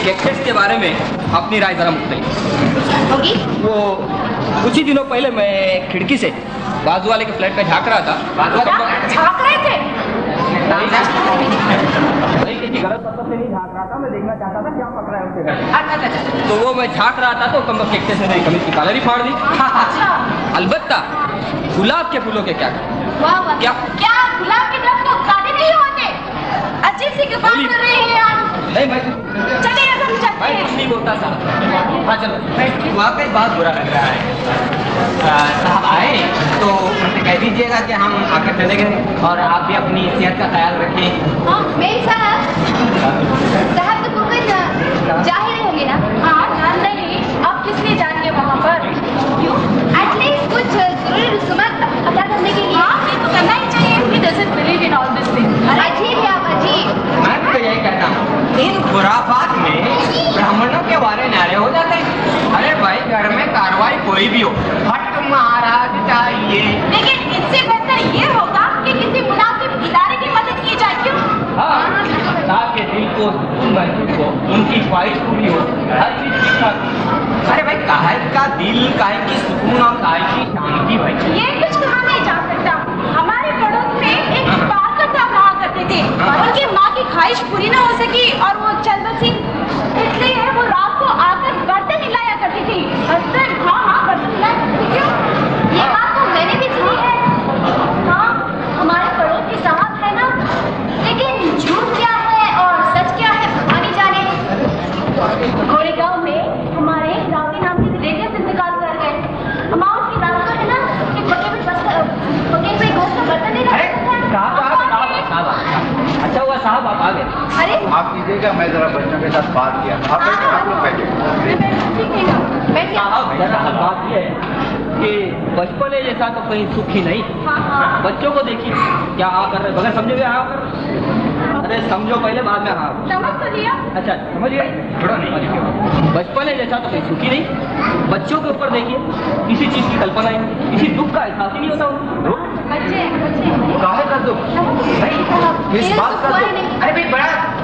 कैक्टस के बारे में अपनी राय जरा मुख्तलिफ होगी। वो कुछ ही दिनों पहले मैं खिड़की से बाजू वाले के फ्लैट में झांक रहा था। बाजू वाले झांक रहे थे? नहीं, किसी गलत पर्पस से नहीं झांक रहा था, मैं देखना चाहता था क्या पक रहा है उसके घर। अच्छा अच्छा अच्छा। तो वो मैं झांक रहा था तो कम वक्त कैक्टस ने मेरी कमीज की कॉलर ही फाड़ दी। अच्छा। अलबत्ता गुलाब के फूलों के क्या वाह वाह। क्या क्या गुलाब के दरख्त काटे नहीं होते? अजीब सी क्यों बात कर रहे हैं आप? नहीं भाई, चलिए हम चलते भाई हैं। कुछ नहीं बोलता साहब। हाँ चलो। वाकई बहुत बुरा लग रहा है। आ, साहब आए तो उनसे कह दीजिएगा कि हम आकर चले गए और आप भी अपनी सेहत का ख्याल रखें। हाँ मेरी साहब साहब तो कुछ जा ही रहे होंगे ना? हाँ जान नहीं, आप किस लिए जाएंगे वहाँ पर? क्यों? एटलीस्ट कुछ जरूरी रसूमात अदा करने के लिए। हाँ ये तो करना ही चाहिए। He doesn't believe in all this thing. अजीब है आप, अजीब। मैं तो यही कहता हूँ इन खुराफात में ब्राह्मणों के बारे नारे हो जाते हैं। अरे भाई घर में कार्रवाई कोई भी हो, हट महाराज चाहिए। लेकिन इससे बेहतर ये होगा कि किसी मुनासिब इदारे की मदद की जाए। क्यों? हाँ, ताकि दिल को सुकून महसूस हो, उनकी ख्वाहिश पूरी हो, हर चीज ठीक ठाक। अरे भाई काहे का दिल, काहे की सुकून और काहे की शांति भाई। ये कुछ कहा नहीं जा सकता। हमारे पड़ोस में एक बाकर साहब रहा करते थे और उनकी माँ की ख्वाहिश पूरी न हो सकी और वो चल बसी, इसलिए वो रात को आकर बर्तन हिलाया करती थी। बर्तन? हाँ हाँ बर्तन हिलाया करती थी। क्यों? ये बात तो मैंने भी सुनी है। हाँ हमारे पड़ोस के साहब है ना। लेकिन झूठ क्या है और सच क्या है पता नहीं जाने। गोरेगांव में हमारे रावी नाम के रिलेटिव इंतकाल कर गए। हमारा उसकी रात को है ना कि पके पे बस पके पे गोश्त का बर्तन नहीं अरे रखा था। साहब साहब साहब साहब अच्छा हुआ साहब आप आ गए। अरे आप कीजिएगा, मैं जरा बच्चों के साथ बात किया। आप बैठिए, आप लोग बैठिए। ठीक है बैठिए। साहब दरअसल बात ये है कि बचपन जैसा तो कहीं सुख ही नहीं। हाँ हाँ बच्चों को देखिए क्या हाँ कर रहे, बगैर समझे हुए हाँ कर। अरे समझो पहले बाद में हाँ। समझ तो लिया। अच्छा समझ गए? थोड़ा नहीं, बचपन है जैसा तो कहीं सुखी नहीं। बच्चों के ऊपर देखिए किसी चीज की कल्पना ही नहीं, किसी दुख का एहसास ही नहीं होता उनको। बच्चे बच्चे काहे का दुख? किस बात का दुख? अरे भाई बड़ा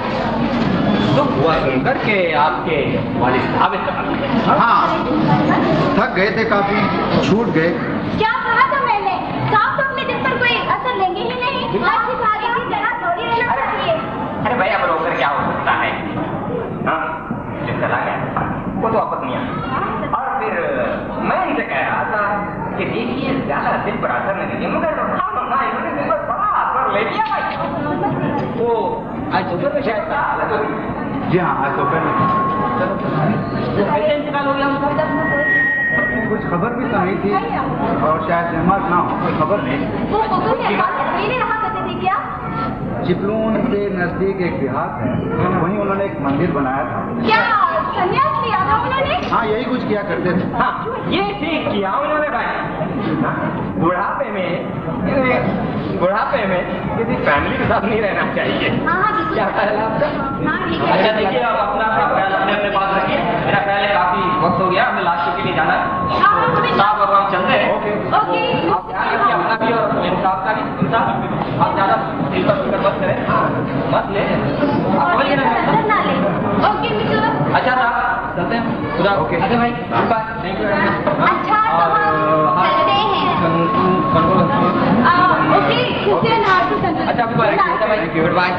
दुख हुआ सुनकर के आपके वालिद साहब इस तरह। हाँ, थक गए थे काफी, छूट गए। क्या कहा था मैंने? साहब तो अपने दिल पर कोई असर लेंगे ही नहीं। लाठी भागी की तरह थोड़ी रहना चाहिए। अरे भाई अब रोकर क्या हो सकता है? हाँ जो चला गया वो तो वापस नहीं आया। और फिर मैं इनसे कह रहा था कि देखिए ज्यादा दिल पर असर नहीं दीजिए, मगर हाँ ना इन्होंने दिल पर बड़ा असर ले लिया भाई। वो आज दोपहर में शायद था। जी हाँ, आज दोपहर में कैसे इंतकाल हो गया उनका? कुछ खबर भी तो नहीं थी और शायद जमात ना हो, कोई खबर नहीं। वो बबूल के पास अकेले रहा करते थे क्या? चिपलून से नजदीक एक देहात है, वहीं उन्होंने एक मंदिर बनाया था। क्या संन्यास लिया था उन्होंने? हाँ, यही कुछ किया करते थे। हाँ ये ठीक किया उन्होंने भाई। बुढ़ापे में बुढ़ापे में किसी फैमिली के साथ नहीं रहना चाहिए। हाँ हाँ बिल्कुल। क्या ख्याल है आपका? हाँ ठीक है। अच्छा देखिए आप अपना अपना ख्याल अपने अपने पास रखिए। मेरा ख्याल है काफी वक्त हो गया, हमें लास्ट शो के लिए जाना है। हाँ हाँ हमें साहब अब हम चलते हैं। ओके। ओके। आप ध्यान रखिए अपना भी और मेरे साहब का भी। सुनता आप ज्यादा दिल पर फिक्र मत करें, मत ले आप समझिए ना। नजर ना ले। Okay mister. अच्छा साहब चलते हैं। खुदा ओके। अच्छा भाई bye, thank you very much. अच्छा तो हम चलते हैं। आ, okay Christian heart to centre. अच्छा बाय थैंक यू बाय।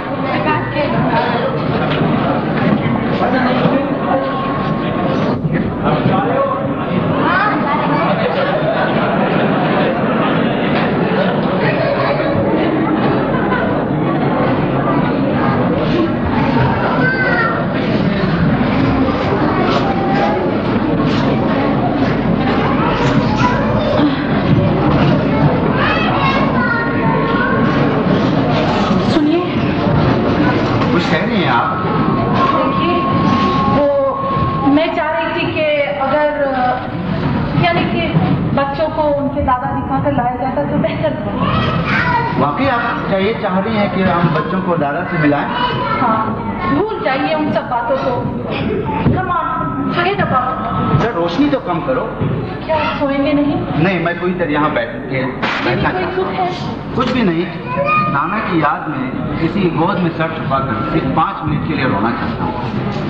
सुनिए कुछ कह रही हैं आप? देखिए वो मैं चाह रही थी कि अगर यानी कि बच्चों को उनके दादा दिखाकर लाया जाता तो बेहतर था। वाकई आप क्या ये चाह रही हैं कि हम बच्चों को दादा से मिलाएं? हाँ भूल जाइए उन सब बातों को। Come on, Forget about it. Sir रोशनी तो कम करो। क्या आप सोएंगे नहीं? नहीं, मैं कोई इधर यहाँ बैठ के बैठना कोई दुख है? कुछ भी नहीं। नाना की याद में किसी की गोद में सर छुपा कर सिर्फ पाँच मिनट के लिए रोना चाहता हूँ।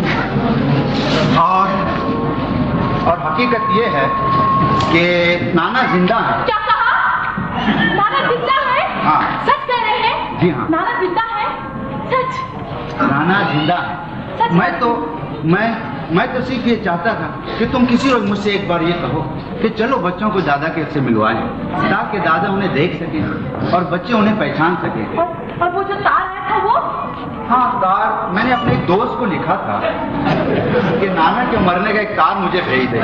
और और हकीकत ये है कि नाना जिंदा है। क्या कहा? नाना जिंदा है? हाँ। सच कह रहे हैं? जी हाँ। नाना जिंदा है? सच? नाना जिंदा है। सच? मैं तो मैं मैं तो सिर्फ ये चाहता था कि तुम किसी रोज मुझसे एक बार ये कहो कि चलो बच्चों को दादा के से मिलवाएं, ताकि दादा उन्हें देख सकें और बच्चे उन्हें पहचान सकें। और, और वो जो तार आया था वो? हाँ, तार मैंने अपने एक दोस्त को लिखा था कि नाना के मरने का एक तार मुझे भेज दे।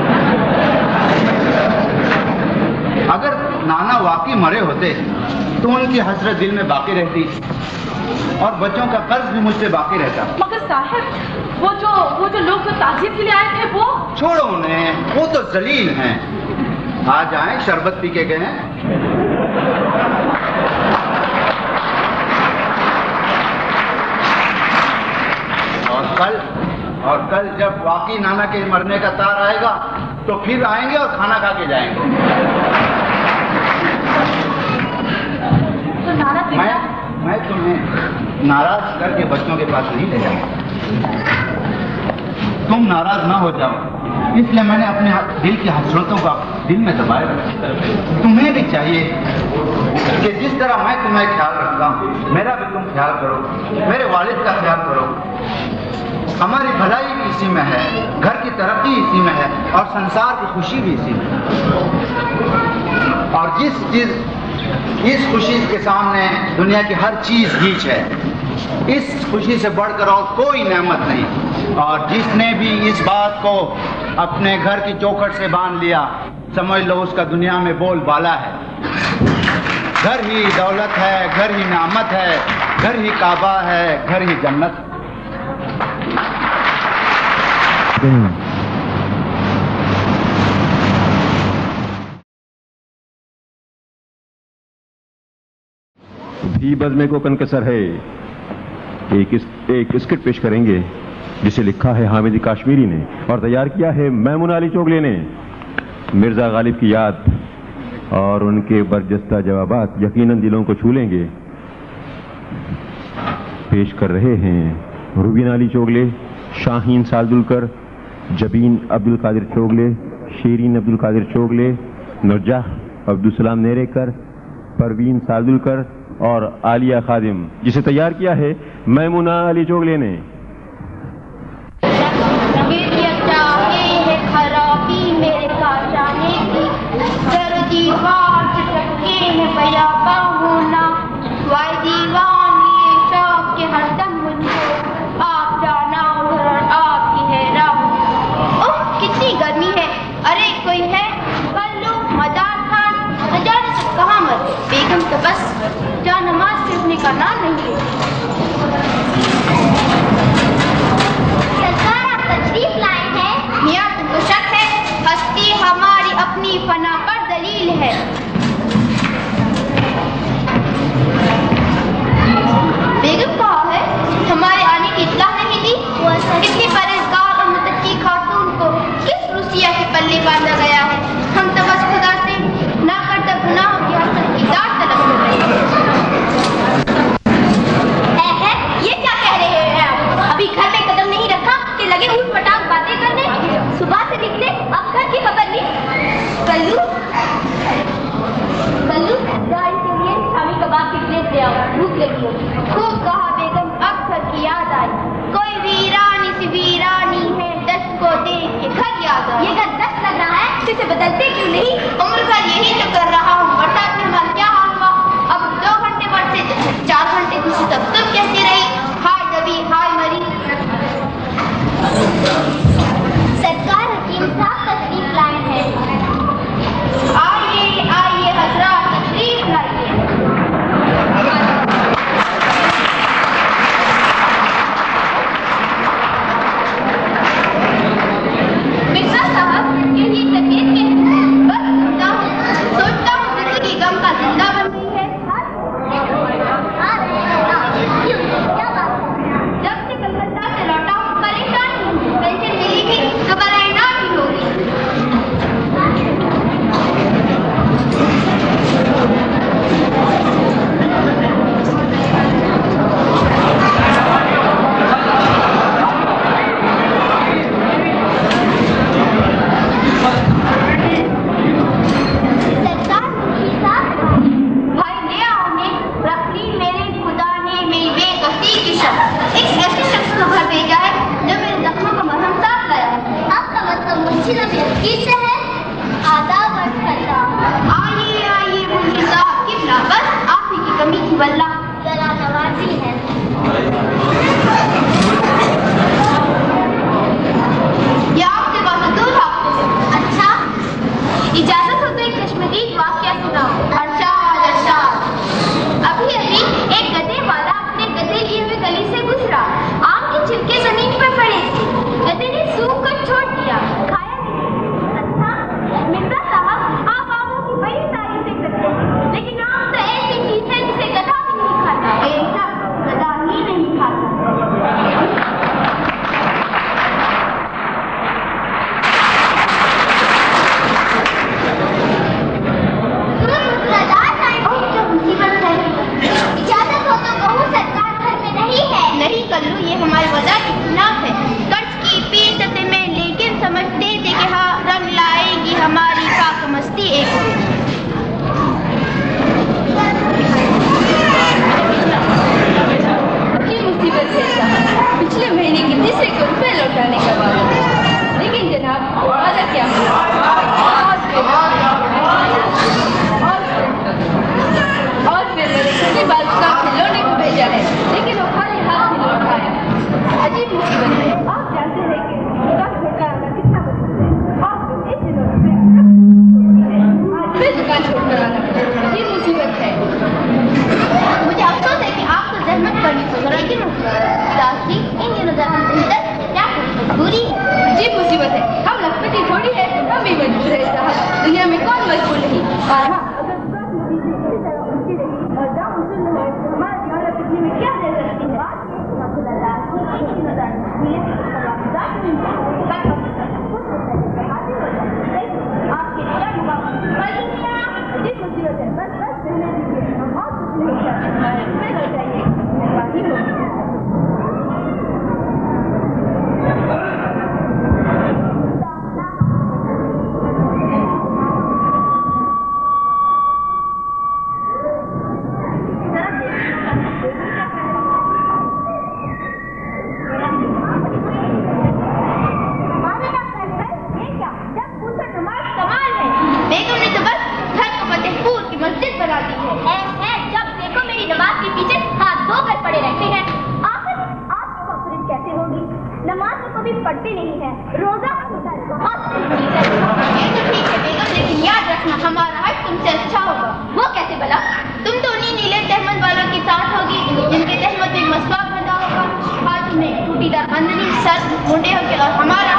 अगर नाना वाकई मरे होते तो उनकी हसरत दिल में बाकी रहती और बच्चों का कर्ज भी मुझसे बाकी रहता। मगर साहब, वो जो वो जो लोग जो ताजियत के लिए आए थे वो? छोड़ो उन्हें, वो तो जलील हैं। आ जाएं, शरबत पी के गए हैं। और कल और कल जब वाकई नाना के मरने का तार आएगा तो फिर आएंगे और खाना खा के जाएंगे। तो नाना मैं मैं तुम्हें नाराज करके बच्चों के पास नहीं ले जाऊंगा। तुम नाराज ना हो जाओ, इसलिए मैंने अपने दिल की हसरतों का दिल में दबाए रखा। तुम्हें भी चाहिए कि जिस तरह मैं तुम्हें ख्याल रखता हूँ, मेरा भी तुम ख्याल करो, मेरे वालिद का ख्याल करो। हमारी भलाई भी इसी में है, घर की तरक्की इसी में है और संसार की खुशी भी इसी में है। और जिस चीज इस खुशी के सामने दुनिया की हर चीज हीच है, इस खुशी से बढ़कर और कोई नेमत नहीं। और जिसने भी इस बात को अपने घर की चौखट से बांध लिया, समझ लो उसका दुनिया में बोल बाला है। घर ही दौलत है, घर ही नेमत है, घर ही काबा है, घर ही जन्नत। भी बज़्मे को कनकसर है। एक एक स्क्रिप्ट पेश करेंगे जिसे लिखा है हामिद काश्मीरी ने और तैयार किया है मैमुना अली चोगले ने। मिर्जा गालिब की याद और उनके बरजस्ता जवाबात यकीनन दिलों को छू लेंगे। पेश कर रहे हैं रुबीना अली चोगले, शाहीन सालदुलकर, जबीन अब्दुल कादिर चोगले, शीरीन अब्दुल कादिर चोगले, नurjah अब्दुल सलाम नेरेकर, परवीन सालदुलकर और आलिया खादिम, जिसे तैयार किया है मैमुना अली चोगले ने। खराबी मेरे काशाने की दर दीवार चटके है बयाबा होना, वाई दीवान ये शौक के हरदम मुझको आप जाना उधर और आपकी है राह। ओह कितनी गर्मी है। अरे कोई है? पल्लू, मदार खान, न जाने सब कहाँ मर। बेगम तो बस जा नमाज से उठने का नाम नहीं है। सरकार आप तशरीफ लाए हैं? मियाँ तुमको शक है? हस्ती हमारी अपनी फना पर दलील है। बेगम कहाँ है? हमारे आने की इत्तला नहीं दी। इतनी परहेजगार और मुत्तकी खातून को किस रुसिया के पल्ले बांधा गया है? हम तो बस खुदा से ना करता गुनाह की हसन की दाद तलब कर रहे हैं। ये क्या कह रहे हैं आप? अभी घर में कदम नहीं रखा कि लगे ऊट पटांग बातें करने। सुबह से निकले अब घर की खबर नहीं। कल्लू कल्लू गाड़ी के लिए शामी कबाब की प्लेट ले आओ, भूख लगी होगी। खूब कहा बेगम, अब घर की याद आई। कोई वीरानी सी वीरानी है, दस्त को देख के घर याद आई। ये घर दस्त लग रहा है, इसे बदलते क्यों नहीं? उम्र भर यही तो कर रहा हूँ। बरसात में हमारा क्या हाल हुआ? अब दो घंटे बढ़ते चार घंटे खुशी तब तुम कहती रही हाय नबी हाय मरी। सरकार हकीम साहब तशरीफ लाए हैं। आइए आइए हजरात तशरीफ लाइए। मिर्जा साहब यही तबीयत के बस वल्लाह जरा नवाजी है। ये आपके पास दो हफ्ते से। अच्छा, इजाजत हो तो एक कश्मीरी वाकया सुनाओ। अरशाद अरशाद, अभी अभी एक गधे वाला अपने गधे लिए हुए गली से गुजरा। आम के छिलके जमीन पर पड़े थे, गधे ने सूख कर छोड़ दिया, खाया नहीं। अच्छा, मिर्जा साहब आप आमों की बड़ी तारीफें करते हैं, लेकिन आम तो ऐसी चीज है जिसे गधा भी नहीं खाता। ऐसा गधा ही नहीं खाता। इजाजत हो तो कहूँ सरकार घर में नहीं है। नहीं कल्लू, ये हमारे वजह के खिलाफ है। कर्ज की पेशते में लेकिन समझते थे कि हाँ रंग लाएगी हमारी काकमस्ती एक। ये मुसीबत है साहब, पिछले महीने की तीसरे को रुपये लौटाने का वादा, लेकिन जनाब वादा क्या हुआ? और फिर मैंने किसी बात का खिलौने को भेजा है, लेकिन वो खाली हाथ में लौट आया। अजीब मुसीबत है। आप जानते हैं कि दुकान छोड़कर आना कितना मुश्किल है। आप इस दिनों में आज फिर दुकान छोड़कर आना अजीब मुसीबत है। मुझे अफसोस है कि आपको जहमत करनी पड़ रही, लेकिन दासी इन दिनों जहमत क्या मजबूरी है। अजीब मुसीबत है। हम लखपति थोड़ी है, हम भी मजबूर है साहब। दुनिया में कौन मजबूर नहीं। और हाँ, अगर दुकान की चीजें इसी तरह उठती रही और दाम वसूल न हो, हमारी हालत इतनी में क्या दे सकती है? अजीब मुसीबत है। बस बस रहने दीजिए, हम और कुछ नहीं चाहते। हमारे रुपये लौट जाइए, मेहरबानी होगी। पढ़ते नहीं है, रोजा बहुत ये तो ठीक है बेगम, लेकिन याद रखना हमारा हक तुमसे अच्छा होगा। वो कैसे भला? तुम तो उन्हीं नीले तहमत वालों के साथ होगी जिनके तहमत में मसवाक बंधा होगा, हाथ में टूटीदार बंदनी, सर मोटे होके, और हमारा